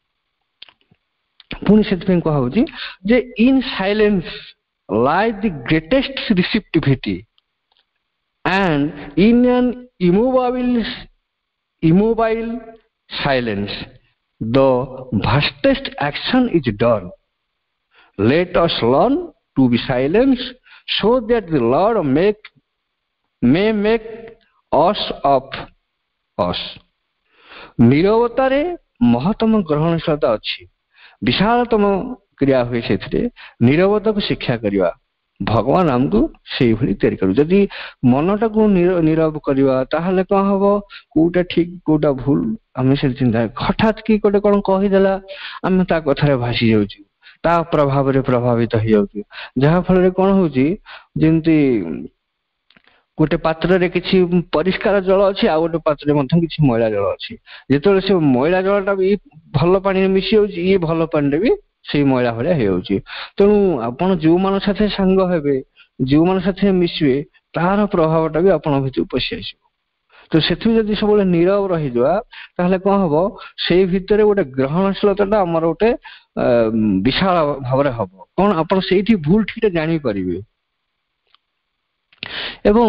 ପୁଣି ସେଥିପାଇଁ କୁହାହଉଛି ଯେ in silence lie the greatest receptivity and in an immobile immobile silence the vastest action is done. Let us learn to be silent so that the Lord make may make us of us. ନିରବତାରେ ମହତ୍ତମ ଗ୍ରହଣଶୀଳତା ଅଛି, ବିଶାଳତମ କ୍ରିୟା ହୁଏ ସେଥିରେ। ନିରବତାକୁ ଶିକ୍ଷା କରିବା, ଭଗବାନ ଆମକୁ ସେଇଭଳି ତିଆରି କରୁ। ଯଦି ମନଟାକୁ ନିରବ କରିବା, ତାହେଲେ କଣ ହବ, କୋଉଟା ଠିକ କୋଉଟା ଭୁଲ ଆମେ ସେଠି ଚିନ୍ତା। ହଠାତ୍ କି ଗୋଟେ କଣ କହିଦେଲା, ଆମେ ତା କଥାରେ ଭାସି ଯାଉଛୁ, ତା ପ୍ରଭାବରେ ପ୍ରଭାବିତ ହେଇଯାଉଛି, ଯାହା ଫଳରେ କଣ ହଉଛି, ଯେମିତି ଗୋଟେ ପାତ୍ରରେ କିଛି ପରିଷ୍କାର ଜଳ ଅଛି, ଆଉ ଗୋଟେ ପାତ୍ରରେ ମଧ୍ୟ କିଛି ମଇଳା ଜଳ ଅଛି। ଯେତେବେଳେ ସେ ମଇଳା ଜଳଟା ବି ଭଲ ପାଣିରେ ମିଶି ଯାଉଛି, ଇଏ ଭଲ ପାଣିରେ ବି ସେଇ ମଇଳା ଭଳିଆ ହେଇଯାଉଛି। ତେଣୁ ଆପଣ ଯୋଉମାନଙ୍କ ସାଥିରେ ସାଙ୍ଗ ହେବେ, ଯୋଉମାନଙ୍କ ସାଥିରେ ମିଶିବେ, ତାହାର ପ୍ରଭାବଟା ବି ଆପଣଙ୍କ ଭିତରକୁ ପଶି ଆସିବ। ତ ସେଥିପାଇଁ ଯଦି ସବୁବେଳେ ନୀରବ ରହିଯିବା, ତାହେଲେ କଣ ହବ, ସେଇ ଭିତରେ ଗୋଟେ ଗ୍ରହଣଶୀଳତାଟା ଆମର ଗୋଟେ ବିଶାଳ ଭାବରେ ହବ। କଣ ଆପଣ ସେଇଠି ଭୁଲ ଠିକଟା ଜାଣିପାରିବେ। ଏବଂ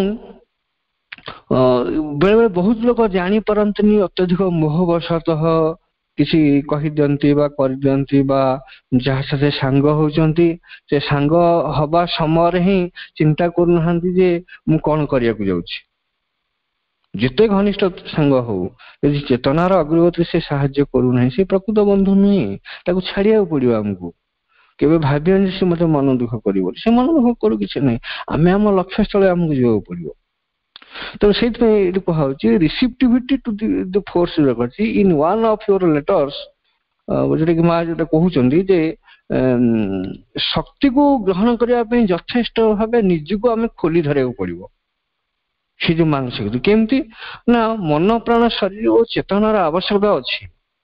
ବେଳେ ବେଳେ ବହୁତ ଲୋକ ଜାଣିପାରନ୍ତିନି, ଅତ୍ୟଧିକ ମୋହବଶତଃ କିଛି କହିଦିଅନ୍ତି ବା କରିଦିଅନ୍ତି, ବା ଯାହା ସାଥେ ସାଙ୍ଗ ହଉଛନ୍ତି, ସେ ସାଙ୍ଗ ହବା ସମୟରେ ହିଁ ଚିନ୍ତା କରୁନାହାନ୍ତି ଯେ ମୁଁ କଣ କରିବାକୁ ଯାଉଛି। ଯେତେ ଘନିଷ୍ଠ ସାଙ୍ଗ ହଉ, ଯଦି ଚେତନାର ଅଗ୍ରଗତିରେ ସେ ସାହାଯ୍ୟ କରୁନାହିଁ, ସେ ପ୍ରକୃତ ବନ୍ଧୁ ନୁହେଁ, ତାକୁ ଛାଡିବାକୁ ପଡିବ ଆମକୁ। କେବେ ଭାବିବାନି ସେ ମତେ ମନ ଦୁଃଖ କରିବ, ସେ ମନ ଦୁଃଖ କରୁ, କିଛି ନାହିଁ, ଆମେ ଆମ ଲକ୍ଷ୍ୟସ୍ଥଳରେ ଆମକୁ ଯିବାକୁ ପଡିବ। ତେଣୁ ସେଇଥିପାଇଁ ଏଠି କୁହାହଉଛି ରିସିପ୍ଟିଭିଟି ଟୁ ଦି ଫୋର୍ସ ଅଛି in one of your letters, ଯୋଉଟା କି ମା ଯୋଉଟା କହୁଛନ୍ତି ଯେ ଶକ୍ତିକୁ ଗ୍ରହଣ କରିବା ପାଇଁ ଯଥେଷ୍ଟ ଭାବେ ନିଜକୁ ଆମେ ଖୋଲି ଧରିବାକୁ ପଡିବ। ସେ ଯୋଉ ମାନସିକ କେମିତି ନା, ମନ ପ୍ରାଣ ଶରୀର ଓ ଚେତନାର ଆବଶ୍ୟକତା ଅଛି,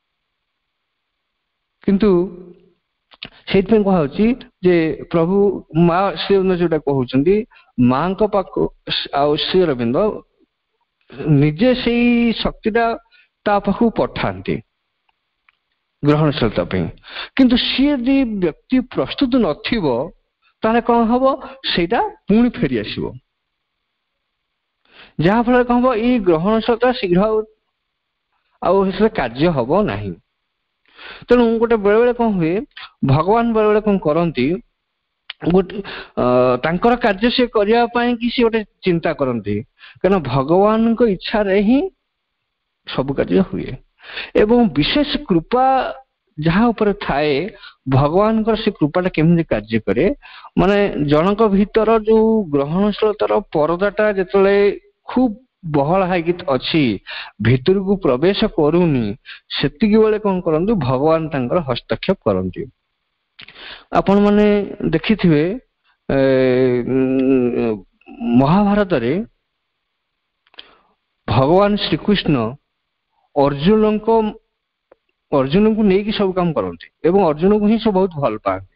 କିନ୍ତୁ ସେଇଥିପାଇଁ କୁହାହଉଛି ଯେ ପ୍ରଭୁ ମା ଶ୍ରୀ ଯୋଉଟା କହୁଛନ୍ତି, ମାଙ୍କ ପାଖ ଆଉ ଶ୍ରୀ ଅରବିନ୍ଦ ନିଜେ ସେଇ ଶକ୍ତିଟା ତା ପାଖକୁ ପଠାନ୍ତି ଗ୍ରହଣଶୀଳତା ପାଇଁ। କିନ୍ତୁ ସିଏ ଯଦି ବ୍ୟକ୍ତି ପ୍ରସ୍ତୁତ ନଥିବ, ତାହେଲେ କଣ ହବ, ସେଇଟା ପୁଣି ଫେରି ଆସିବ, ଯାହା ଫଳରେ କଣ ହବ, ଏଇ ଗ୍ରହଣଶୀଳତା ଶୀଘ୍ର ଆଉ ସେଥିରେ କାର୍ଯ୍ୟ ହବ ନାହିଁ। ତେଣୁ ଗୋଟେ ବେଳେ ବେଳେ କଣ ହୁଏ, ଭଗବାନ ବେଳେ ବେଳେ କଣ କରନ୍ତି, ଗୋଟେ ତାଙ୍କର କାର୍ଯ୍ୟ ସେ କରିବା ପାଇଁ କି ସେ ଗୋଟେ ଚିନ୍ତା କରନ୍ତି, କାରଣ ଭଗବାନଙ୍କ ଇଚ୍ଛାରେ ହିଁ ସବୁ କାର୍ଯ୍ୟ ହୁଏ। ଏବଂ ବିଶେଷ କୃପା ଯାହା ଉପରେ ଥାଏ, ଭଗବାନଙ୍କର ସେ କୃପାଟା କେମିତି କାର୍ଯ୍ୟ କରେ, ମାନେ ଜଣଙ୍କ ଭିତର ଯୋଉ ଗ୍ରହଣଶୀଳତାର ପରଦାଟା ଯେତେବେଳେ ଖୁବ ବହଳ ହେଇକି ଅଛି, ଭିତରକୁ ପ୍ରବେଶ କରୁନି, ସେତିକି ବେଳେ କଣ କରନ୍ତି, ଭଗବାନ ତାଙ୍କର ହସ୍ତକ୍ଷେପ କରନ୍ତି। ଆପଣ ମାନେ ଦେଖିଥିବେ ମହାଭାରତରେ ଭଗବାନ ଶ୍ରୀକୃଷ୍ଣ ଅର୍ଜୁନଙ୍କ ଅର୍ଜୁନଙ୍କୁ ନେଇକି ସବୁ କାମ କରନ୍ତି, ଏବଂ ଅର୍ଜୁନଙ୍କୁ ହିଁ ସେ ବହୁତ ଭଲ ପାଆନ୍ତି।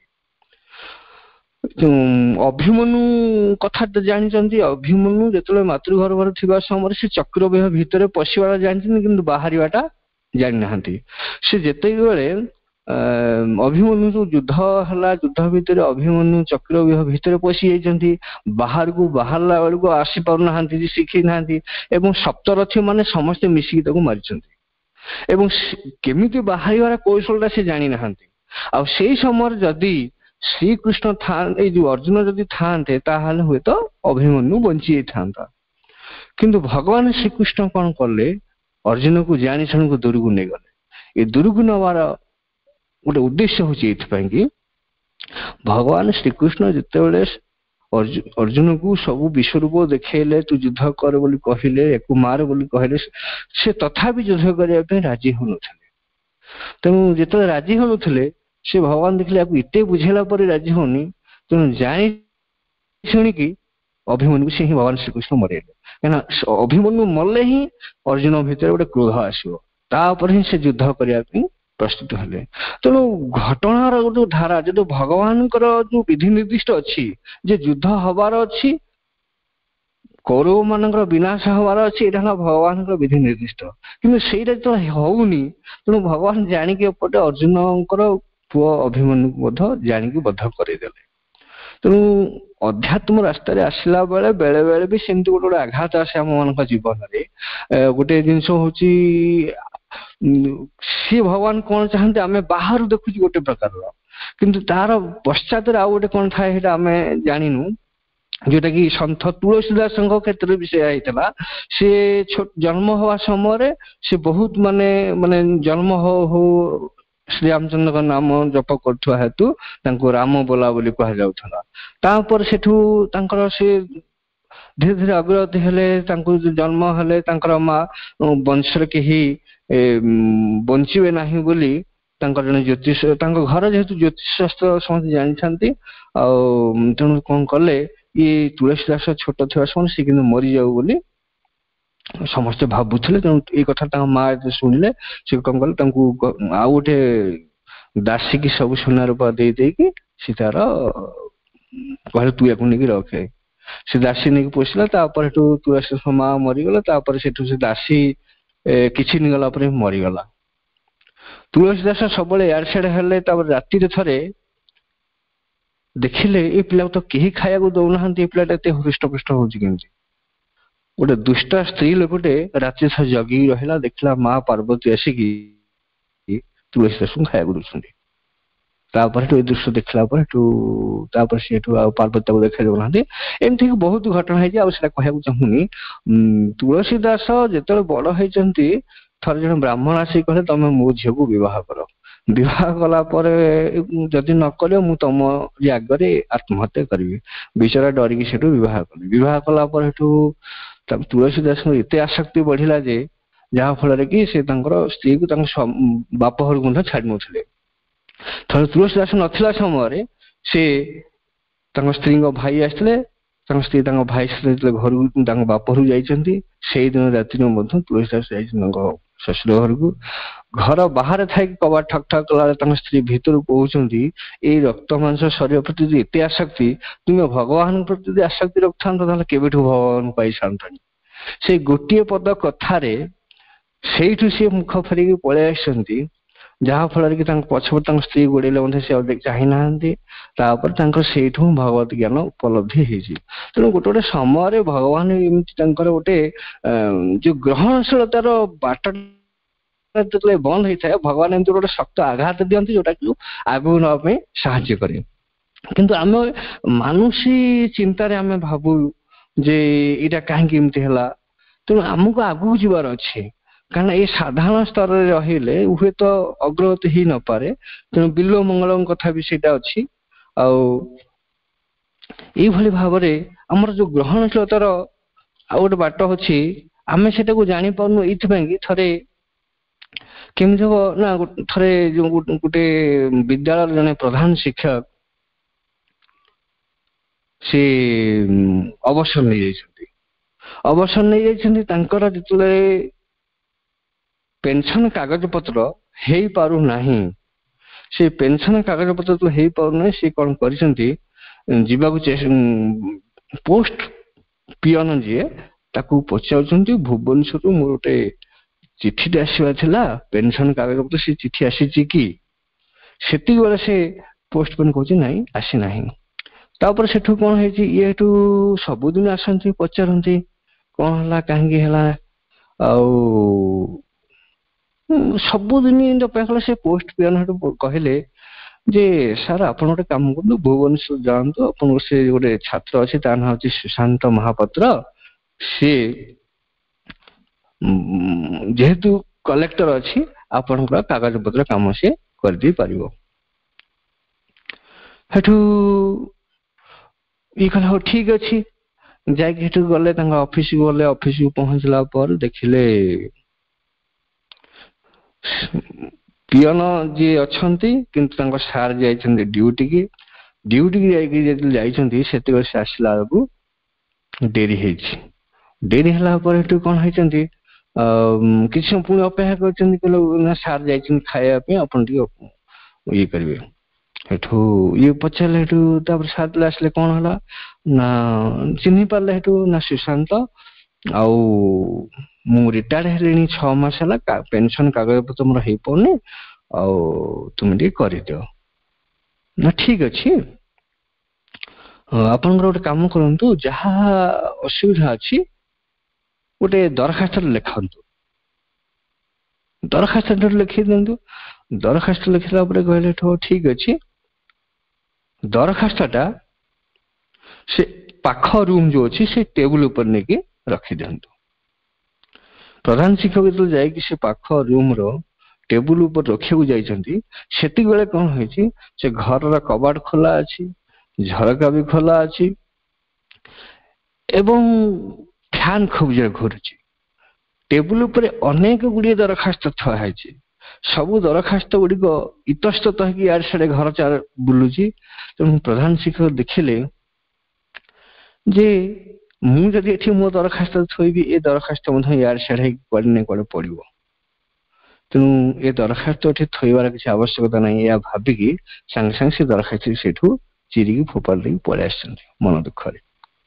ଅଭିମନ୍ୟୁ କଥା ଜାଣିଛନ୍ତି, ଅଭିମନ୍ୟୁ ଯେତେବେଳେ ମାତୃଗର୍ଭରେ ଥିବା ସମୟରେ ସେ ଚକ୍ରବ୍ୟୁହ ଭିତରେ ପଶିବାଟା ଜାଣିଛନ୍ତି, କିନ୍ତୁ ବାହାରିବାଟା ଜାଣିନାହାନ୍ତି। ସେ ଯେତେବେଳେ ଅଭିମନ୍ୟୁ ଯୋଉ ଯୁଦ୍ଧ ହେଲା, ଯୁଦ୍ଧ ଭିତରେ ଅଭିମନ୍ୟୁ ଚକ୍ରବ୍ୟୁହ ଭିତରେ ପଶି ଯାଇଛନ୍ତି, ବାହାରକୁ ବାହାରିଲା ବେଳକୁ ଆସି ପାରୁନାହାନ୍ତି, ଶିଖି ନାହାନ୍ତି, ଏବଂ ସପ୍ତରଥୀ ମାନେ ସମସ୍ତେ ମିଶିକି ତାକୁ ମାରିଛନ୍ତି ଏବଂ କେମିତି ବାହାରିବାର କୌଶଳଟା ସେ ଜାଣିନାହାନ୍ତି। ଆଉ ସେଇ ସମୟରେ ଯଦି ଶ୍ରୀକୃଷ୍ଣ ଥାଆନ୍ତେ, ଏଇ ଯୋଉ ଅର୍ଜୁନ ଯଦି ଥାଆନ୍ତେ, ତାହେଲେ ହୁଏତ ଅଭିମନ୍ୟୁ ବଞ୍ଚି ଯାଇଥାନ୍ତା। କିନ୍ତୁ ଭଗବାନ ଶ୍ରୀକୃଷ୍ଣ କଣ କଲେ, ଅର୍ଜୁନକୁ ଜାଣି ଶୁଣିକୁ ଦୂରକୁ ନେଇଗଲେ। ଏ ଦୂରକୁ ନେବାର ଗୋଟେ ଉଦ୍ଦେଶ୍ୟ ହଉଛି ଏଇଥିପାଇଁ କି ଭଗବାନ ଶ୍ରୀକୃଷ୍ଣ ଯେତେବେଳେ ଅର୍ଜୁନକୁ ସବୁ ବିଶ୍ୱରୂପ ଦେଖେଇଲେ, ତୁ ଯୁଦ୍ଧ କର ବୋଲି କହିଲେ, ୟାକୁ ମାର ବୋଲି କହିଲେ, ସେ ତଥାପି ଯୁଦ୍ଧ କରିବା ପାଇଁ ରାଜି ହଉନଥିଲେ। ତେଣୁ ଯେତେବେଳେ ରାଜି ହଉନଥିଲେ, ସେ ଭଗବାନ ଦେଖିଲେ ୟାକୁ ଏତେ ବୁଝେଇଲା ପରେ ରାଜି ହଉନି, ତେଣୁ ଜାଣି ଶୁଣିକି ଅଭିମନ୍ୟୁକୁ ସେ ହିଁ ଭଗବାନ ଶ୍ରୀକୃଷ୍ଣ ମରେଇଲେ। କାହିଁକିନା ଅଭିମନ୍ୟୁ ମଲେ ହିଁ ଅର୍ଜୁନ ଭିତରେ ଗୋଟେ କ୍ରୋଧ ଆସିବ, ତାପରେ ହିଁ ସେ ଯୁଦ୍ଧ କରିବା ପାଇଁ ପ୍ରସ୍ତୁତ ହେଲେ। ତେଣୁ ଘଟଣାର ଗୋଟେ ଧାରା, ଯଦି ଭଗବାନଙ୍କର ଯୋଉ ବିଧି ନିର୍ଦ୍ଦିଷ୍ଟ ଅଛି ଯେ ଯୁଦ୍ଧ ହବାର ଅଛି, କୌରବ ମାନଙ୍କର ବିନାଶ ହବାର ଅଛି, ଏଇଟା ହେଲା ଭଗବାନଙ୍କର ବିଧି ନିର୍ଦ୍ଦିଷ୍ଟ। କିନ୍ତୁ ସେଇଟା ଯେତେବେଳେ ହଉନି, ତେଣୁ ଭଗବାନ ଜାଣିକି ଏପଟେ ଅର୍ଜୁନଙ୍କର ପୁଅ ଅଭିମନ୍ୟୁକୁ ମଧ୍ୟ ଜାଣିକି ବଧ କରେଇଦେଲେ। ତେଣୁ ଅଧ୍ୟାତ୍ମ ରାସ୍ତାରେ ଆସିଲା ବେଳେ ବେଳେ ବେଳେ ବି ସେମିତି ଗୋଟେ ଗୋଟେ ଆଘାତ ଆସେ ଆମ ମାନଙ୍କ ଜୀବନରେ। ଗୋଟେ ଜିନିଷ ହଉଛି, ସିଏ ଭଗବାନ କଣ ଚାହାନ୍ତି ଆମେ ବାହାରୁ ଦେଖୁଛୁ ଗୋଟେ ପ୍ରକାରର, କିନ୍ତୁ ତାର ପଶ୍ଚାତରେ ଆଉ ଗୋଟେ କଣ ଥାଏ ସେଇଟା ଆମେ ଜାଣିନୁ। ଯୋଉଟା କି ସନ୍ଥ ତୁଳସୀ ଦାସଙ୍କ କ୍ଷେତ୍ରରେ ବି ସେଇଆ ହେଇଥିଲା। ସେ ଜନ୍ମ ହବା ସମୟରେ ସେ ବହୁତ ମାନେ ମାନେ ଜନ୍ମ ହଉ ହଉ ଶ୍ରୀରାମଚନ୍ଦ୍ରଙ୍କ ନାମ ଜପ କରୁଥିବା ହେତୁ ତାଙ୍କୁ ରାମ ବୋଲା ବୋଲି କୁହାଯାଉଥିଲା। ତାପରେ ସେଠୁ ତାଙ୍କର ସେ ଧୀରେ ଧୀରେ ଅଗ୍ରଗତି ହେଲେ, ତାଙ୍କୁ ଜନ୍ମ ହେଲେ, ତାଙ୍କର ମା ବଂଶରେ କେହି ବଞ୍ଚିବେ ନାହିଁ ବୋଲି ତାଙ୍କର ଜଣେ ଜ୍ୟୋତିଷ, ତାଙ୍କ ଘର ଯେହେତୁ ଜ୍ୟୋତିଷ ଶାସ୍ତ୍ର ସମସ୍ତେ ଜାଣିଥାନ୍ତି, ଆଉ ତେଣୁ କଣ କଲେ, ଇଏ ତୁଳସୀ ଦାସ ଛୋଟ ଥିବା ସମୟରେ ସେ କିନ୍ତୁ ମରିଯାଉ ବୋଲି ସମସ୍ତେ ଭାବୁଥିଲେ। ତେଣୁ ଏଇ କଥା ତାଙ୍କ ମା ଶୁଣିଲେ, ସେ କଣ କଲେ, ତାଙ୍କୁ ଆଉ ଗୋଟେ ଦାସୀକି ସବୁ ସୁନା ରୂପା ଦେଇ ଦେଇକି ସେ ତାର କହିଲେ ତୁ ୟାକୁ ନେଇକି ରଖେ। ସେ ଦାସୀ ନେଇକି ପୋଷିଲା। ତାପରେ ସେଠୁ ତୁଳସୀ ଦାସ ମା ମରିଗଲା। ତାପରେ ସେଠୁ ସେ ଦାସୀ କିଛି ଦିନ ଗଲା ପରେ ମରିଗଲା। ତୁଳସୀ ଦାସ ସବୁବେଳେ ଇଆଡେ ସିଆଡେ ହେଲେ। ତାପରେ ରାତିରେ ଥରେ ଦେଖିଲେ ଏ ପିଲାକୁ ତ କେହି ଖାଇବାକୁ ଦଉନାହାନ୍ତି, ଏ ପିଲାଟା ଏତେ ହୃଷ୍ଟପୃଷ୍ଟ ହଉଛି କେମିତି। ଗୋଟେ ଦୁଷ୍ଟ ସ୍ତ୍ରୀ ଲୋକଟେ ରାତି ଥରେ ଜଗିକି ରହିଲା, ଦେଖିଲା ମା ପାର୍ବତୀ ଆସିକି ତୁଳସୀ ଦାସଙ୍କୁ ଖାଇବାକୁ ଦଉଛନ୍ତି। ତାପରେ ଏଠୁ ଏ ଦୃଶ୍ୟ ଦେଖିଲା ପରେ ଏଠୁ ତାପରେ ସେଠୁ ଆଉ ପାର୍ବତୀ ତାକୁ ଦେଖାଇ ଦଉନାହାନ୍ତି। ଏମିତି ବହୁତ ଘଟଣା ହେଇଛି, ଆଉ ସେଟା କହିବାକୁ ଚାହୁଁନି। ଉଁ ତୁଳସୀ ଦାସ ଯେତେବେଳେ ବଡ ହେଇଛନ୍ତି, ଥରେ ଜଣେ ବ୍ରାହ୍ମଣ ଆସିକି କହିଲେ ତମେ ମୋ ଝିଅକୁ ବିବାହ କର। ବିବାହ କଲା ପରେ ଯଦି ନ କରିବ ମୁଁ ତମ ଆଗରେ ଆତ୍ମହତ୍ୟା କରିବି। ବିଚରା ଡରିକି ସେଠୁ ବିବାହ କଲେ। ବିବାହ କଲା ପରେ ସେଠୁ ତୁଳସୀ ଦାସଙ୍କ ଏତେ ଆସକ୍ତି ବଢିଲା ଯେ, ଯାହା ଫଳରେ କି ସେ ତାଙ୍କର ସ୍ତ୍ରୀକୁ ତାଙ୍କ ବାପ ଘରକୁ ମଧ୍ୟ ଛାଡି ନଥିଲେ। ଥରେ ତୁଳସୀ ଦାସ ନଥିଲା ସମୟରେ ସେ ତାଙ୍କ ସ୍ତ୍ରୀଙ୍କ ଭାଇ ଆସିଥିଲେ। ତାଙ୍କ ସ୍ତ୍ରୀ ତାଙ୍କ ଭାଇ ଯେତେବେଳେ ଘରକୁ ତାଙ୍କ ବାପ ଘରକୁ ଯାଇଛନ୍ତି, ସେଇଦିନ ରାତିରେ ମଧ୍ୟ ତୁଳସୀ ଦାସ ଯାଇଛନ୍ତି ତାଙ୍କ ଶ୍ୱଶୁର ଘରକୁ। ଘର ବାହାରେ ଥାଇକି କବାଟ ଠକ୍ ଠକ୍ କଲାବେଳେ ତାଙ୍କ ସ୍ତ୍ରୀ ଭିତରୁ କହୁଛନ୍ତି, ଏଇ ରକ୍ତ ମାଂସ ଶରୀର ପ୍ରତି ଯଦି ଏତେ ଆସକ୍ତି, ତୁମେ ଭଗବାନଙ୍କ ପ୍ରତି ଯଦି ଆସକ୍ତି ରଖିଥାନ୍ତ ତାହେଲେ କେବେଠୁ ଭଗବାନ ପାଇସାରନ୍ତାଣି। ସେଇ ଗୋଟିଏ ପଦ କଥାରେ ସେଇଠୁ ସିଏ ମୁଖ ଫେରିକି ପଳେଇ ଆସିଛନ୍ତି, ଯାହା ଫଳରେ କି ତାଙ୍କ ପଛପଟେ ତାଙ୍କ ସ୍ତ୍ରୀ ଗୋଡେଇଲେ ମଧ୍ୟ ସେ ଆଉ ଚାହିଁନାହାନ୍ତି। ତାପରେ ତାଙ୍କର ସେଇଠୁ ଭଗବତ ଜ୍ଞାନ ଉପଲବ୍ଧି ହେଇଛି। ତେଣୁ ଗୋଟେ ଗୋଟେ ସମୟରେ ଭଗବାନ ଏମିତି ତାଙ୍କର ଗୋଟେ ଯୋଉ ଗ୍ରହଣଶୀଳତାର ବାଟ ଯେତେବେଳେ ବନ୍ଦ ହେଇଥାଏ, ଭଗବାନ ଏମିତି ଗୋଟେ ଶକ୍ତ ଆଘାତ ଦିଅନ୍ତି ଯୋଉଟାକୁ ଆଗକୁ ନେବା ପାଇଁ ସାହାଯ୍ୟ କରେ। କିନ୍ତୁ ଆମେ ମାନୁଷୀ ଚିନ୍ତାରେ ଆମେ ଭାବୁ ଯେ ଏଇଟା କାହିଁକି ଏମିତି ହେଲା। ତେଣୁ ଆମକୁ ଆଗକୁ ଯିବାର ଅଛି, କାରଣ ଏଇ ସାଧାରଣ ସ୍ତରରେ ରହିଲେ ହୁଏତ ଅଗ୍ରଗତି ହେଇ ନପାରେ। ତେଣୁ ବିଲ୍ବ ମଙ୍ଗଳଙ୍କ କଥା ବି ସେଇଟା ଅଛି। ଆଉ ଏଇଭଳି ଭାବରେ ଆମର ଯୋଉ ଗ୍ରହଣଶୀଳତାର ଆଉ ଗୋଟେ ବାଟ ଅଛି, ଆମେ ସେଟାକୁ ଜାଣିପାରୁନୁ। ଏଇଥିପାଇଁ କି ଥରେ କେମିତି ହବ ନା, ଥରେ ଯୋଉ ଗୋଟେ ବିଦ୍ୟାଳୟର ଜଣେ ପ୍ରଧାନ ଶିକ୍ଷକ ସେ ଅବସର ନେଇଯାଇଛନ୍ତି। ଅବସର ନେଇଯାଇଛନ୍ତି ତାଙ୍କର ଯେତେବେଳେ ପେନସନ କାଗଜ ପତ୍ର ହେଇପାରୁନାହିଁ, ସେ ପେନସନ କାଗଜ ପତ୍ର ଯେତେବେଳେ ହେଇପାରୁନାହିଁ, ସେ କଣ କରିଛନ୍ତି, ଯିବାକୁ ପୋଷ୍ଟ ପିଅନ ଯିଏ ତାକୁ ପଚାରୁଛନ୍ତି, ଭୁବନେଶ୍ୱରରୁ ମୋର ଗୋଟେ ଚିଠିଟା ଆସିବାର ଥିଲା, ପେନସନ କାଗଜ ପତ୍ର ସେ ଚିଠି ଆସିଛି କି? ସେତିକି ବେଳେ ସେ ପୋଷ୍ଟମ୍ୟାନ କହୁଛି ନାଇଁ ଆସିନାହିଁ। ତାପରେ ସେଠୁ କଣ ହେଇଛି, ଇଏ ଏଠୁ ସବୁଦିନ ଆସନ୍ତି ପଚାରନ୍ତି କଣ ହେଲା କାହିଁକି ହେଲା, ଆଉ ସବୁଦିନ ଅପେକ୍ଷା କଲେ। ସେ ପୋଷ୍ଟ ପିଅନ ସେଠୁ କହିଲେ ଯେ ସାର୍ ଆପଣ ଗୋଟେ କାମ କରନ୍ତୁ, ଭୁବନେଶ୍ୱର ଯାଆନ୍ତୁ, ଆପଣଙ୍କ ସେ ଗୋଟେ ଛାତ୍ର ଅଛି ତା ନାଁ ହଉଛି ସୁଶାନ୍ତ ମହାପାତ୍ର, ସିଏ ଯେହେତୁ କଲେକ୍ଟର ଅଛି ଆପଣଙ୍କର କାଗଜ ପତ୍ର କାମ ସିଏ କରିଦେଇ ପାରିବ। ସେଠୁ ଇଏ କହିଲେ ହଉ ଠିକ ଅଛି। ଯାଇକି ସେଠୁ ଗଲେ, ତାଙ୍କ ଅଫିସକୁ ଗଲେ। ଅଫିସକୁ ପହଞ୍ଚିଲା ପରେ ଦେଖିଲେ ପିଅନ ଯିଏ ଅଛନ୍ତି କିନ୍ତୁ ତାଙ୍କ ସାର୍ ଯାଇଛନ୍ତି ଡ୍ୟୁଟି କି। ଡ୍ୟୁଟି କି ଯାଇକି ଯେତେବେଳେ ଯାଇଛନ୍ତି ସେତେବେଳେ ସେ ଆସିଲା ବେଳକୁ ଡେରି ହେଇଛି। ଡେରି ହେଲା ପରେ ସେଠୁ କଣ ହେଇଛନ୍ତି, କିଛି ସମୟ ପୁଣି ଅପେକ୍ଷା କରିଛନ୍ତି, କହିଲେ ନା ସାର୍ ଯାଇଛନ୍ତି ଖାଇବା ପାଇଁ, ଆପଣ ଟିକେ ଇଏ କରିବେ। ସେଠୁ ଇଏ ପଚାରିଲେ, ସେଠୁ ତାପରେ ସାର୍ ଆସିଲେ, କଣ ହେଲା ନା ଚିହ୍ନି ପାରିଲେ ସେଠୁ ନା ସୁଶାନ୍ତ, ଆଉ ମୁଁ ରିଟାୟାର୍ଡ ହେଲିଣି ଛଅ ମାସ ହେଲା, ପେନସନ କାଗଜ ପତ୍ର ମୋର ହେଇପାରୁନି, ଆଉ ତୁମେ ଟିକେ କରିଦିଅ। ନା ଠିକ ଅଛି, ଆପଣଙ୍କର ଗୋଟେ କାମ କରନ୍ତୁ, ଯାହା ଅସୁବିଧା ଅଛି ଗୋଟେ ଦରଖାସ୍ତରେ ଲେଖନ୍ତୁ। ଦରଖାସ୍ତ ଲେଖି ଦିଅନ୍ତୁ। ଦରଖାସ୍ତ ଲେଖିଲା ପରେ କହିଲେ ଠିକ ଅଛି, ଦରଖାସ୍ତଟା ସେ ପାଖ ରୁମ୍ ଯୋଉ ଅଛି ସେ ଟେବୁଲ ଉପରେ ନେଇକି ରଖିଦିଅନ୍ତୁ। ପ୍ରଧାନ ଶିକ୍ଷକ ଯେତେବେଳେ ଯାଇକି ସେ ପାଖ ରୁମର ଟେବୁଲ ଉପରେ ରଖିବାକୁ ଯାଇଛନ୍ତି, ସେତିକି ବେଳେ କଣ ହେଇଛି, ସେ ଘରର କବାଟ ଖୋଲା ଅଛି, ଝରକା ବି ଖୋଲା ଅଛି, ଏବଂ ଫ୍ୟାନ ଖୁବ ଜୋରେ ଘୁରୁଛି। ଟେବୁଲ ଉପରେ ଅନେକ ଗୁଡିଏ ଦରଖାସ୍ତ ଥୁଆ ହେଇଛି। ସବୁ ଦରଖାସ୍ତ ଗୁଡିକ ଇତସ୍ତତ ହେଇକି ଇଆଡେ ସିଆଡେ ଘର ଚାର ବୁଲୁଛି। ତେଣୁ ପ୍ରଧାନ ଶିକ୍ଷକ ଦେଖିଲେ ଯେ ମୁଁ ଯଦି ଏଠି ମୋ ଦରଖାସ୍ତ ଥୋଇବି, ଏ ଦରଖାସ୍ତ ମଧ୍ୟ ଇଆଡେ ସିଆଡେ ହେଇକି କୁଆଡେ ନା କୁଆଡେ ପଡିବ। ତେଣୁ ଏ ଦରଖାସ୍ତ ଏଠି ଥୋଇବାର କିଛି ଆବଶ୍ୟକତା ନାହିଁ, ଏହା ଭାବିକି ସାଙ୍ଗେ ସାଙ୍ଗେ ସେ ଦରଖାସ୍ତ ସେଠୁ ଚିରିକି ଫୋପାଡ଼ି ଦେଇକି ପଳେଇ ଆସିଛନ୍ତି ମନ ଦୁଃଖରେ।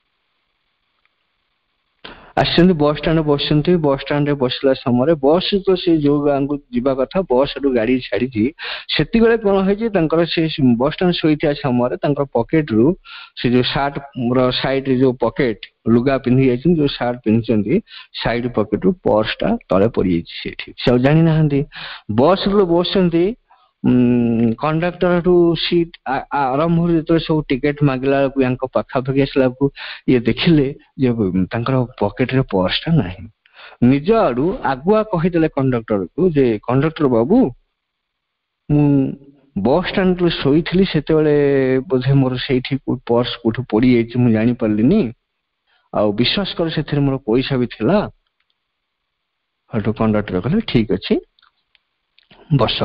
ଆସିଛନ୍ତି ବସ୍ ଷ୍ଟାଣ୍ଡ ବସିଛନ୍ତି। ବସ୍ ଷ୍ଟାଣ୍ଡରେ ବସିଲା ସମୟରେ ବସ୍ ତ ସେ ଯୋଉ ଗାଁକୁ ଯିବା କଥା, ବସ୍ ସେଠୁ ଗାଡି ଛାଡିଛି। ସେତିକିବେଳେ କଣ ହେଇଛି, ତାଙ୍କର ସେ ବସ୍ ଷ୍ଟାଣ୍ଡ ଶୋଇଥିବା ସମୟରେ ତାଙ୍କର ପକେଟରୁ ସେ ଯୋଉ ସାର୍ଟ ର ସାଇଡରେ ଯୋଉ ପକେଟ, ଲୁଗା ପିନ୍ଧି ଯାଇଛନ୍ତି, ଯୋଉ ସାର୍ଟ ପିନ୍ଧିଛନ୍ତି ସାଇଡ ପକେଟରୁ ପର୍ସ ଟା ତଳେ ପଡିଯାଇଛି। ସେଠି ସେ ଆଉ ଜାଣିନାହାନ୍ତି। ବସ୍ ରେ ବସିଛନ୍ତି, କଣ୍ଡକ୍ଟର ଠୁ ସିଟ୍ ଆରମ୍ଭରୁ ଯେତେବେଳେ ସବୁ ଟିକେଟ ମାଗିଲା ବେଳକୁ ୟାଙ୍କ ପାଖାପାଖି ଆସିଲା ବେଳକୁ ଇଏ ଦେଖିଲେ ଯେ ତାଙ୍କର ପକେଟରେ ପର୍ସ ଟା ନାହିଁ। ନିଜ ଆଡୁ ଆଗୁଆ କହିଦେଲେ କଣ୍ଡକ୍ଟରକୁ ଯେ କଣ୍ଡକ୍ଟର ବାବୁ, ମୁଁ ବସ୍ ଷ୍ଟାଣ୍ଡରେ ଶୋଇଥିଲି, ସେତେବେଳେ ବୋଧେ ମୋର ସେଇଠି ପର୍ସ କୋଉଠୁ ପଡିଯାଇଛି, ମୁଁ ଜାଣିପାରିଲିନି, ଆଉ ବିଶ୍ୱାସ କର ସେଥିରେ ମୋର ପଇସା ବି ଥିଲା। ସେଠୁ କଣ୍ଡକ୍ଟର କହିଲେ ଠିକ ଅଛି ବସ।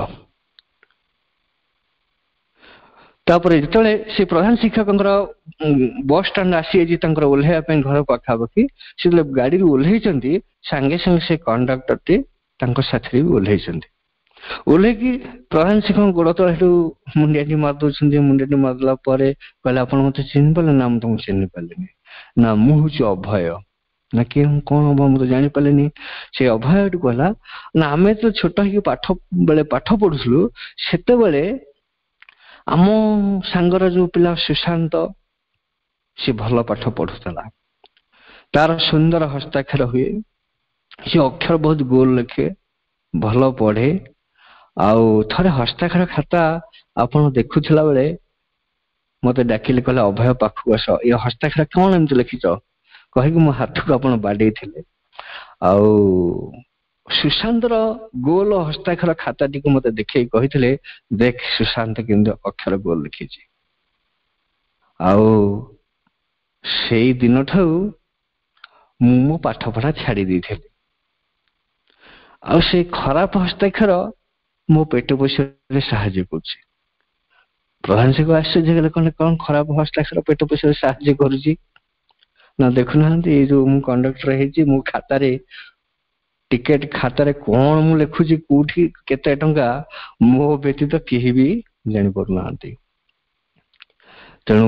ତାପରେ ଯେତେବେଳେ ସେ ପ୍ରଧାନ ଶିକ୍ଷକଙ୍କର ବସ୍ ଷ୍ଟାଣ୍ଡ ଆସିଯାଇଛି ତାଙ୍କର ଓହ୍ଲାଇବା ପାଇଁ ଘର ପାଖାପାଖି, ସେତେବେଳେ ଗାଡିରୁ ଓହ୍ଲେଇଛନ୍ତି, ସାଙ୍ଗେ ସାଙ୍ଗେ ସେ କଣ୍ଡକ୍ଟରଟି ତାଙ୍କ ସାଥିରେ ବି ଓହ୍ଲେଇଛନ୍ତି। ଓହ୍ଲେଇକି ପ୍ରଧାନ ଶିକ୍ଷକ ଗୋଡ ତଳେ ସେଠୁ ମୁଣ୍ଡିଆଟି ମାରି ଦଉଛନ୍ତି। ମୁଣ୍ଡିଆଟି ମାରିଦେଲା ପରେ କହିଲେ, ଆପଣ ମତେ ଚିହ୍ନି ପାରିଲେ? ନା ମୁଁ ତମକୁ ଚିହ୍ନି ପାରିଲିନି। ନା ମୁଁ ହଉଛି ଅଭୟ। ନା କିଏ, କଣ ହବ ମୁଁ ତ ଜାଣିପାରିଲିନି। ସେ ଅଭୟ ଏଠୁ କହିଲା, ନା ଆମେ ତ ଛୋଟ ହେଇକି ପାଠ ବେଳେ ପାଠ ପଢୁଥିଲୁ, ସେତେବେଳେ ଆମ ସାଙ୍ଗର ଯୋଉ ପିଲା ସୁଶାନ୍ତ, ସେ ଭଲ ପାଠ ପଢୁଥିଲା, ତାର ସୁନ୍ଦର ହସ୍ତାକ୍ଷର ହୁଏ, ସେ ଅକ୍ଷର ବହୁତ ଗୋଲ ଲେଖେ, ଭଲ ପଢେ। ଆଉ ଥରେ ହସ୍ତାକ୍ଷର ଖାତା ଆପଣ ଦେଖୁଥିଲା ବେଳେ ମତେ ଡାକିଲେ, କହିଲେ ଅଭୟ ପାଖକୁ ଆସ, ଏ ହସ୍ତାକ୍ଷର କଣ ଏମିତି ଲେଖିଛ କହିକି ମୋ ହାତକୁ ଆପଣ ବାଡେଇଥିଲେ। ଆଉ ସୁଶାନ୍ତର ଗୋଲ ହସ୍ତାକ୍ଷର ଖାତାଟିକୁ ମତେ ଦେଖେଇ କହିଥିଲେ, ଦେଖ ସୁଶାନ୍ତ କେମିତି ଅକ୍ଷର ଗୋଲ ଲେଖିଛି। ଆଉ ସେଇ ଦିନଠାରୁ ମୁଁ ମୋ ପାଠ ପଢା ଛାଡି ଦେଇଥିଲି। ଆଉ ସେଇ ଖରାପ ହସ୍ତାକ୍ଷର ମୋ ପେଟ ପୋଷିବାରେ ସାହାଯ୍ୟ କରୁଛି। ପ୍ରଧାନ ଶିକ୍ଷକ ଆଶ୍ଚର୍ଯ୍ୟ କଲେ, କହିଲେ କଣ ଖରାପ ହସ୍ତାକ୍ଷର ପେଟ ପୋଷିବାରେ ସାହାଯ୍ୟ କରୁଛି? ନା ଦେଖୁନାହାନ୍ତି, ଏଇ ଯୋଉ ମୁଁ କଣ୍ଡକ୍ଟର ହେଇଛି, ମୁଁ ଖାତାରେ ଟିକେଟ ଖାତାରେ କଣ ମୁଁ ଲେଖୁଛି, କୋଉଠି କେତେ ଟଙ୍କା, ମୋ ବ୍ୟତୀତ କେହି ବି ଜାଣିପାରୁନାହାନ୍ତି। ତେଣୁ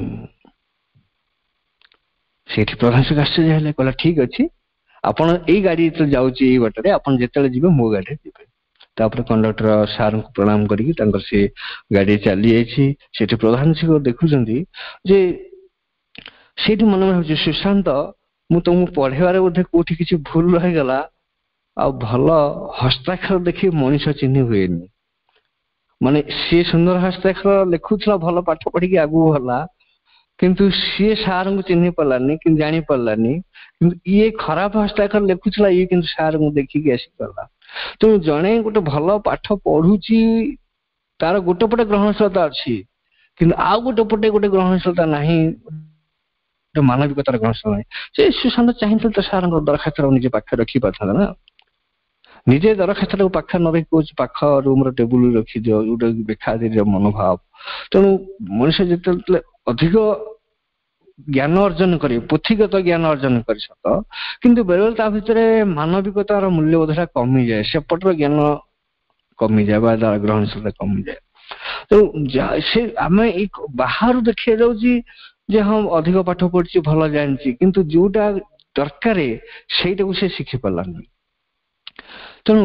ସେଇଠି ପ୍ରଧାନ ଶିକ୍ଷକ ଆଶ୍ଚର୍ଯ୍ୟ ହେଲେ, କହିଲା ଠିକ ଅଛି, ଆପଣ ଏଇ ଗାଡି ଯେତେବେଳେ ଯାଉଛି ଏଇ ବାଟରେ, ଆପଣ ଯେତେବେଳେ ଯିବେ ମୋ ଗାଡିରେ ଯିବେ। तापर कंडक्टर सार को प्रणाम करिक से गाड़ी चली जाइए। सेठी प्रधान शिक्षक देखुंती जे सेठी मन में हो सुशांत मु तुमको पढ़ेबार बोधे कोठी किसी भूल रहीगला आ भल हस्ताक्षर देखी मनीष चिन्ह हुए माने सी सुंदर हस्ताक्षर लिखुला भल पाठ पढ़ी आगू भला किंतु सी सार को चिन्ह पारानी कि जानी पारानी कि ये खराब हस्ताक्षर लिखुला ये कि सार को देखिक आसीपारा। तो जड़े गोटे भल पाठ पढ़ुची तार गोटे पटे ग्रहणशीलता अच्छी कि आउ गोटे पटे गोटे ग्रहणशीलता नहीं मानविकतार ग्रहणशील से सुशांत चाहिए तो सार दरखास्त निजे पाखे रखी पाता ना निजे दरखास्त पाखे न रखी कौच पाख रूम टेबुल रखी दियो गोटे बेखा मनोभाव। तेणु मनुष्य जिते अधिक ज्ञान अर्जन करे पुथिगत ज्ञान अर्जन कर सत किंतु बेले ता भितर मानविकतार मूल्यबोधटा कमी जाए सेपटर ज्ञान कमी जाए ग्रहणशीलता कमी जाए। तो से आम एक बाहर देखा जाऊँ जे हम अधिक पाठ पढ़ी भल जानी किंतु जोटा दरकार से से शिखी पारानी। तेणु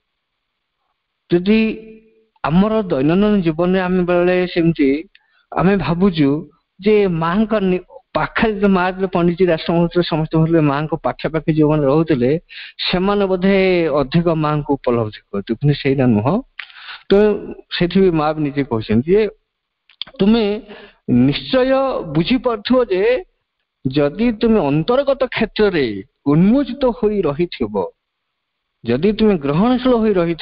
जदि आमर दैनंदिन जीवन में आम बेले सेमती आम भावुचु जे माँ पाखे माँ पंडित राष्ट्र समस्त माँ को पाखापाखि जो मैंने रोते से बोधे अधिक माँ को उपलब्धि करते कि सहीटा नुह। तो से माँ भी निजे कहते तुम्हें निश्चय बुझीपु जे जदि तुम्हें अंतर्गत क्षेत्र में उन्मोचित हो रही जदि तुम्हें ग्रहणशील हो रही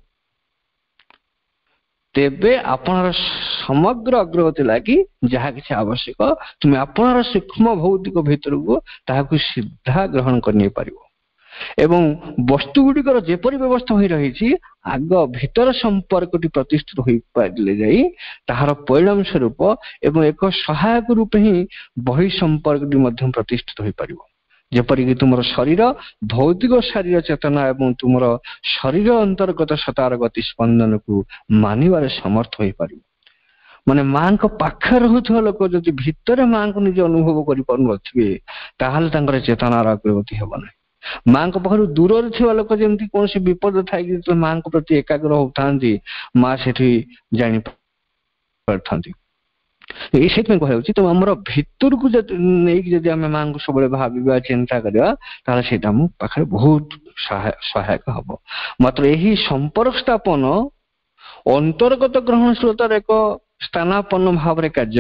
तेबे आपणार समग्र अग्रगति लगी जहाँ किसी आवश्यक तुम्हें आपणार सूक्ष्म भौतिक भीतर को ताकू सीधा ग्रहण करनी पारिबो एवं वस्तु गुड़िकर जेपरी व्यवस्था हो रही आग भीतर संपर्क प्रतिष्ठित हो पारे जाई ताहार परिणाम स्वरूप एवं एक सहायक रूप ही बहि संपर्क प्रतिष्ठित हो पारिबो जेपरी कि तुम शरीर भौतिक शरीर चेतना एवं तुम शरीर अंतर्गत सतार गति स्पंदन को मानिबार समर्थ हो पार माने माँ को पाखे रोथुवा लोक जदि भितर माँ को निजे अनुभव कर पारे ताहले चेतनार अग्रगति हेब ना। माँ को पाखु दूर थिबा लोक जेमती कौन विपद थाई कि माँ को प्रति एकाग्र होता माँ से जानी पारथांती। ये कहूँ तुम आम भितर को जब आम माँ को सब भाव चिंता करवा पाखे बहुत सहायक हम। मात्र यही संपर्क स्थापन अंतर्गत ग्रहणशीलतार एक स्थानापन्न भाव में कार्य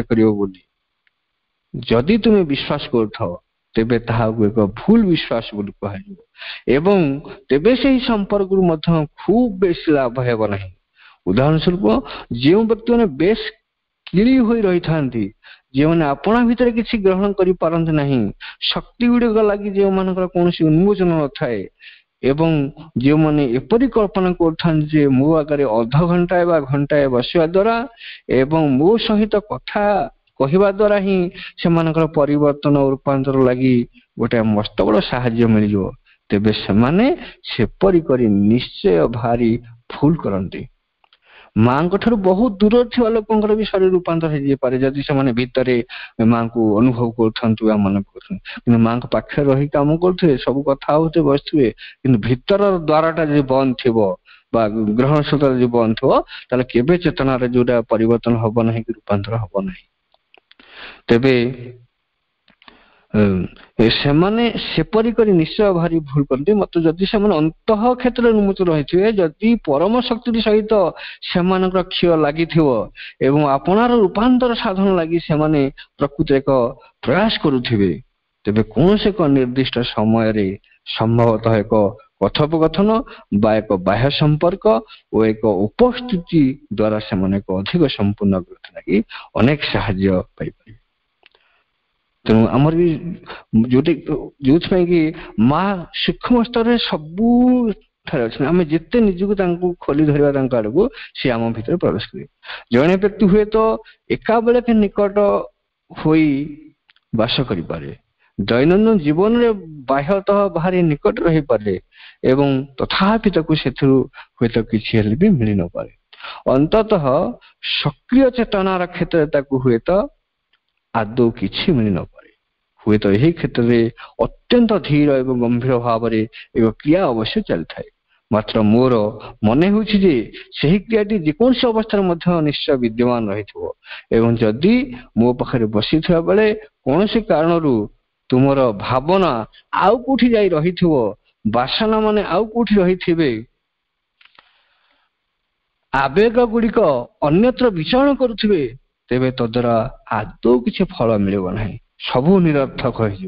करी तुम्हें विश्वास कर तेबे ताहाकु एक भूल विश्वास बोली कहूँ तेबे से संपर्क खूब बेस लाभ हेब नहीं। उदाहरण स्वरूप जो व्यक्ति मैंने बेस किड़ी हो रही था जो मैंने अपना भितर किसी ग्रहण कर पारती नहीं शक्ति गुड़िक लगी जो मान कौन उन्मोचन न थाए एवं जो मैंने एपरी कल्पना कर मो आगे अध घंटाए बा घंटाए बसवा द्वारा एवं मो सहित कथा कहवा द्वारा ही से परिवर्तन और रूपांतर लगी गोटे मस्त बड़ साहाय्य मिल जाव तेबे सेपरी करी निश्चय भारी भूल करती। माँ को ठार बहुत दूर थिबा लोकंकर भी शरीर रूपांतर हो पारे जदि से भितर माँ को अनुभव कर माँ को पाखे रही कम करते सब कथा होते बसुए कि भितर द्वाराटा जो बंद थी ग्रहणशीलता जो बंद थो केबे चेतनार जोटा परिवर्तन हम ना कि रूपांतर हम ना। तेबे सेमाने सेपरी करी निश्चय भारी भूल करते मत जदि से अंत क्षेत्र उन्मुक्त रही जदि परम शक्ति सहित से क्षय लगी एवं आपणार रूपांतर साधन लगी से प्रकृत एक प्रयास करुथिबे तेबे कौन से एक निर्दिष्ट समय रे संभवतः एक कथोपकथन बा एक बाह्य संपर्क और एक उपस्थिति द्वारा से अधिक संपूर्ण लगी अनेक साहाय्य पाई पारे। तेणु आमर भी जो कि माँ सूक्ष्म स्तर में सबू आम जिते निजक खोली धरवा आड़ को सी आम भीतर प्रवेश करे जड़े व्यक्ति हुए तो एका बेले के निकट हो बास करे दैनंदिन जीवन में बाह्यतः भारी निकट रही पारे एवं तथापि हुए तो किसी भी मिल न पारे अंततः सक्रिय चेतनार क्षेत्र हुए तो आदौ किसी मिल न पारे हुए तो यही क्षेत्र में अत्यंत धीर एवं गंभीर भाव में एक क्रिया अवश्य चली थाए ମାତ୍ର ମୋର ମନେ ହେଉଛି ଯେ ସେହି କ୍ରିୟାଟି ଯେକୌଣସି ଅବସ୍ଥାରେ ମଧ୍ୟ ନିଶ୍ଚୟ ବିଦ୍ୟମାନ ରହିଥିବ ଏବଂ ଯଦି ମୋ ପାଖରେ ବସିଥିବା ବେଳେ କୌଣସି କାରଣରୁ ତୁମର ଭାବନା ଆଉ କୋଉଠି ଯାଇ ରହିଥିବ, ବାସନା ମାନେ ଆଉ କୋଉଠି ରହିଥିବେ, ଆବେଗ ଗୁଡିକ ଅନ୍ୟତ୍ର ବିଚରଣ କରୁଥିବେ, ତେବେ ତଦ୍ୱାରା ଆଦୌ କିଛି ଫଳ ମିଳିବ ନାହିଁ, ସବୁ ନିରର୍ଥକ ହେଇଯିବ।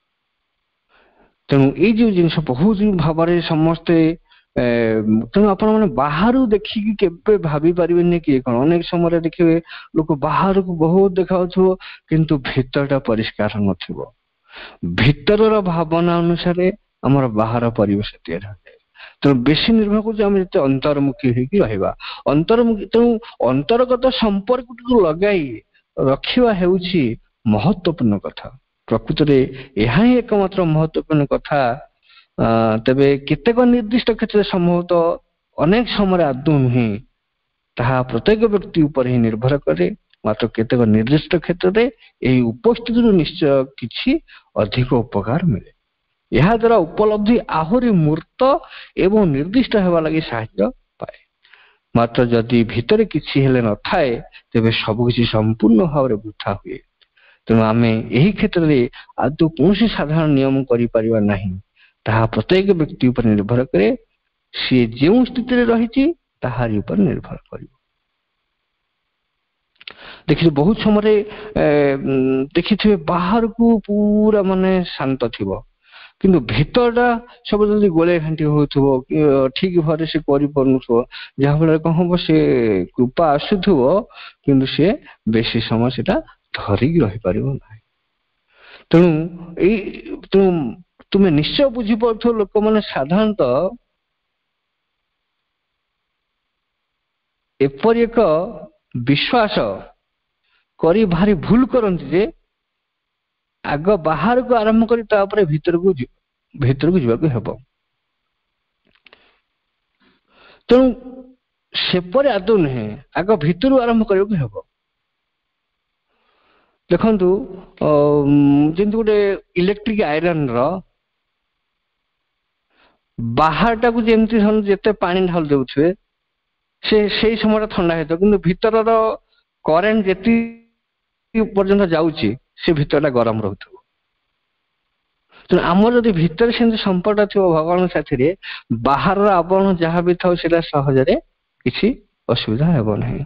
ତେଣୁ ଏଇ ଯୋଉ ଜିନିଷ ବହୁତ ଭାବରେ ସମସ୍ତେ ତେଣୁ ଆପଣ ମାନେ ବାହାରୁ ଦେଖିକି କେବେ ଭାବି ପାରିବେନି କିଏ କଣ। ଅନେକ ସମୟରେ ଦେଖିବେ ଲୋକ ବାହାରକୁ ବହୁତ ଦେଖାଯାଉଥିବ କିନ୍ତୁ ଭିତରଟା ପରିଷ୍କାର ନଥିବ। ଭିତରର ଭାବନା ଅନୁସାରେ ଆମର ବାହାର ପରିବେଶ ତିଆରି ହୋଇଥାଏ। ତେଣୁ ବେଶୀ ନିର୍ଭର କରୁଛି ଆମେ ଯେତେ ଅନ୍ତର୍ମୁଖୀ ହେଇକି ରହିବା। ଅନ୍ତର୍ମୁଖୀ ତେଣୁ ଅନ୍ତର୍ଗତ ସମ୍ପର୍କକୁ ଲଗାଇ ରଖିବା ହେଉଛି ମହତ୍ୱପୂର୍ଣ୍ଣ କଥା। ପ୍ରକୃତରେ ଏହା ହିଁ ଏକମାତ୍ର ମହତ୍ୱପୂର୍ଣ୍ଣ କଥା। ତେବେ କେତେକ ନିର୍ଦ୍ଦିଷ୍ଟ କ୍ଷେତ୍ରରେ ସମ୍ଭବତଃ ଅନେକ ସମୟରେ ଆଦୌ ନୁହେଁ, ତାହା ପ୍ରତ୍ୟେକ ବ୍ୟକ୍ତି ଉପରେ ହିଁ ନିର୍ଭର କରେ। ମାତ୍ର କେତେକ ନିର୍ଦ୍ଦିଷ୍ଟ କ୍ଷେତ୍ରରେ ଏହି ଉପସ୍ଥିତିରୁ ନିଶ୍ଚୟ କିଛି ଅଧିକ ଉପକାର ମିଳେ। ଏହା ଦ୍ୱାରା ଉପଲବ୍ଧି ଆହୁରି ମୂର୍ତ୍ତ ଏବଂ ନିର୍ଦ୍ଦିଷ୍ଟ ହେବା ଲାଗି ସାହାଯ୍ୟ ପାଏ। ମାତ୍ର ଯଦି ଭିତରେ କିଛି ହେଲେ ନଥାଏ ତେବେ ସବୁକିଛି ସମ୍ପୂର୍ଣ୍ଣ ଭାବରେ ବୃଥା ହୁଏ। ତେଣୁ ଆମେ ଏହି କ୍ଷେତ୍ରରେ ଆଦୌ କୌଣସି ସାଧାରଣ ନିୟମ କରିପାରିବା ନାହିଁ। ତାହା ପ୍ରତ୍ୟେକ ବ୍ୟକ୍ତି ଉପରେ ନିର୍ଭର କରେ। ସିଏ ଯେଉଁ ସ୍ଥିତିରେ ରହିଛି ତାହାରି ଉପରେ ନିର୍ଭର କରିବ। ଦେଖିବେ ବହୁତ ସମୟରେ ଦେଖିଥିବେ ବାହାରକୁ ପୁରା ମାନେ ଶାନ୍ତ ଥିବ କିନ୍ତୁ ଭିତରଟା ସବୁ ଯଦି ଗୋଳେଇ ଘାଣ୍ଟି ହଉଥିବ, ଠିକ ଭାବରେ ସେ କରିପାରୁନଥିବ, ଯାହାଫଳରେ କଣ ହବ, ସେ କୃପା ଆସୁଥିବ କିନ୍ତୁ ସେ ବେଶୀ ସମୟ ସେଟା ଧରିକି ରହିପାରିବ ନାହିଁ। ତେଣୁ ଏଇ ତେଣୁ ତୁମେ ନିଶ୍ଚୟ ବୁଝିପାରୁଥିବ ଲୋକମାନେ ସାଧାରଣତଃ ଏପରି ଏକ ବିଶ୍ୱାସ କରି ଭାରି ଭୁଲ କରନ୍ତି ଯେ ଆଗ ବାହାରକୁ ଆରମ୍ଭ କରି ତାପରେ ଭିତରକୁ ଭିତରକୁ ଯିବାକୁ ହେବ। ତେଣୁ ସେପରି ଆଦୌ ନୁହେଁ, ଆଗ ଭିତରୁ ଆରମ୍ଭ କରିବାକୁ ହେବ। ଦେଖନ୍ତୁ ଯେମିତି ଗୋଟେ ଇଲେକ୍ଟ୍ରିକ ଆଇରନର ବାହାରଟାକୁ ଯେମିତି ଯେତେ ପାଣି ଢାଳି ଦେଉଥିବେ ସେ ସେଇ ସମୟଟା ଥଣ୍ଡା ହେଇଥିବ, କିନ୍ତୁ ଭିତରର କରେଣ୍ଟ ଯେତିକି ପର୍ଯ୍ୟନ୍ତ ଯାଉଛି ସେ ଭିତରଟା ଗରମ ରହୁଥିବ। ତେଣୁ ଆମର ଯଦି ଭିତରେ ସେମିତି ସମ୍ପର୍କ ଥିବ ଭଗବାନଙ୍କ ସାଥିରେ, ବାହାରର ଆବରଣ ଯାହା ବି ଥାଉ ସେଟା ସହଜରେ କିଛି ଅସୁବିଧା ହେବ ନାହିଁ।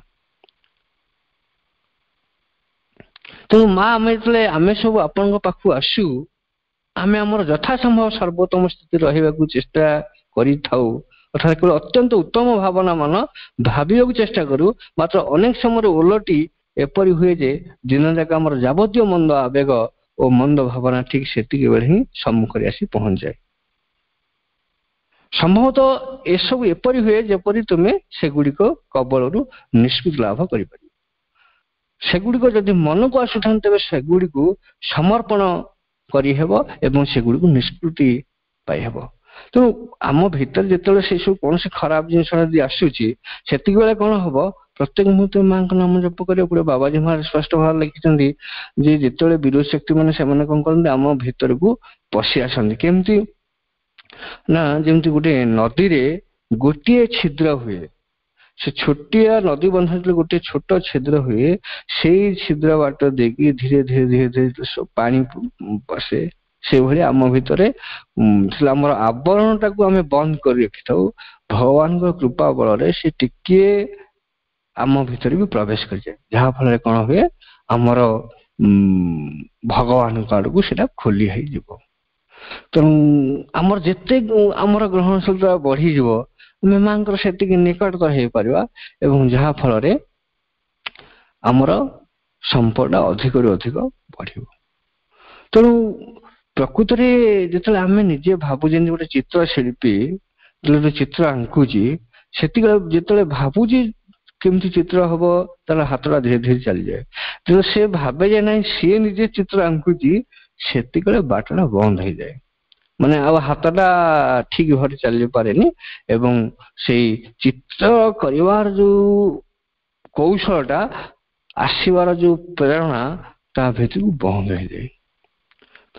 ତେଣୁ ମା ଆମେ ଯେତେବେଳେ ଆମେ ସବୁ ଆପଣଙ୍କ ପାଖକୁ ଆସୁ, ଆମେ ଆମର ଯଥାସମ୍ଭବ ସର୍ବୋତ୍ତମ ସ୍ଥିତିରେ ରହିବାକୁ ଚେଷ୍ଟା କରିଥାଉ, ଅର୍ଥାତ୍ କେବଳ ଅତ୍ୟନ୍ତ ଉତ୍ତମ ଭାବନା ମାନ ଭାବିବାକୁ ଚେଷ୍ଟା କରୁ। ମାତ୍ର ଅନେକ ସମୟରେ ଓଲଟି ଏପରି ହୁଏ ଯେ ଦିନ ଯାକ ଆମର ଯାବତୀୟ ମନ୍ଦ ଆବେଗ ଓ ମନ୍ଦ ଭାବନା ଠିକ ସେତିକି ବେଳେ ହିଁ ସମ୍ମୁଖରେ ଆସି ପହଞ୍ଚିଯାଏ। ସମ୍ଭବତଃ ଏସବୁ ଏପରି ହୁଏ ଯେପରି ତୁମେ ସେଗୁଡିକ କବଳରୁ ନିଷ୍କୃତି ଲାଭ କରିପାରିବ। ସେଗୁଡିକ ଯଦି ମନକୁ ଆସୁଥାନ୍ତି ତେବେ ସେଗୁଡିକୁ ସମର୍ପଣ କରିହେବ ଏବଂ ସେଗୁଡିକୁ ନିଷ୍କୃତି ପାଇହେବ। ତେଣୁ ଆମ ଭିତରେ ଯେତେବେଳେ ସେ ସବୁ କୌଣସି ଖରାପ ଜିନିଷ ଯଦି ଆସୁଛି ସେତିକି ବେଳେ କଣ ହବ, ପ୍ରତ୍ୟେକ ମୁହୂର୍ତ୍ତ ମାଙ୍କ ନାମ ଜପ କରିବାକୁ ପଡିବ। ବାବାଜୀ ମହାରାଜ ସ୍ପଷ୍ଟ ଭାବରେ ଲେଖିଛନ୍ତି ଯେ ଯେତେବେଳେ ବିରୋଧୀ ଶକ୍ତି ମାନେ ସେମାନେ କଣ କରନ୍ତି, ଆମ ଭିତରକୁ ପଶି ଆସନ୍ତି। କେମିତି ନା ଯେମିତି ଗୋଟେ ନଦୀରେ ଗୋଟିଏ ଛିଦ୍ର ହୁଏ, ସେ ଛୋଟିଆ ନଦୀ ବନ୍ଧ ଯେତେବେଳେ ଗୋଟିଏ ଛୋଟ ଛିଦ୍ର ହୁଏ, ସେଇ ଛିଦ୍ର ବାଟ ଦେଇକି ଧୀରେ ଧୀରେ ଧୀରେ ଧୀରେ ପାଣି ପଶେ। ସେଇଭଳି ଆମ ଭିତରେ ଆମର ଆବରଣଟାକୁ ଆମେ ବନ୍ଦ କରି ରଖିଥାଉ। ଭଗବାନଙ୍କ କୃପା ବଳରେ ସେ ଟିକିଏ ଆମ ଭିତରେ ବି ପ୍ରବେଶ କରିଯାଏ, ଯାହା ଫଳରେ କଣ ହୁଏ, ଆମର ଉଁ ଭଗବାନଙ୍କ ଆଡକୁ ସେଟା ଖୋଲି ହେଇଯିବ। ତେଣୁ ଆମର ଯେତେ ଆମର ଗ୍ରହଣଶୀଳତା ବଢିଯିବ ଆମେ ମାଙ୍କର ସେତିକି ନିକଟତର ହେଇପାରିବା ଏବଂ ଯାହା ଫଳରେ ଆମର ସମ୍ପଦ ଅଧିକରୁ ଅଧିକ ବଢିବ। ତେଣୁ ପ୍ରକୃତରେ ଯେତେବେଳେ ଆମେ ନିଜେ ଭାବୁ ଯେମିତି ଗୋଟେ ଚିତ୍ର ଶିଳ୍ପୀ ଯେତେବେଳେ ଚିତ୍ର ଆଙ୍କୁଛି, ସେତିକି ଯେତେବେଳେ ଭାବୁଛି କେମିତି ଚିତ୍ର ହବ ତାର ହାତଟା ଧୀରେ ଧୀରେ ଚାଲିଯାଏ। ଯେତେବେଳେ ସେ ଭାବେ ଯେ ନାହିଁ ସିଏ ନିଜେ ଚିତ୍ର ଆଙ୍କୁଛି, ସେତିକିବେଳେ ବାଟଟା ବନ୍ଦ ହେଇଯାଏ, ମାନେ ଆଉ ହାତଟା ଠିକ ଭାବରେ ଚାଲି ପାରେନି ଏବଂ ସେଇ ଚିତ୍ର କରିବାର ଯୋଉ କୌଶଳଟା ଆସିବାର ଯୋଉ ପ୍ରେରଣା ତା ଭିତରକୁ ବନ୍ଦ ହେଇଯାଏ। ତ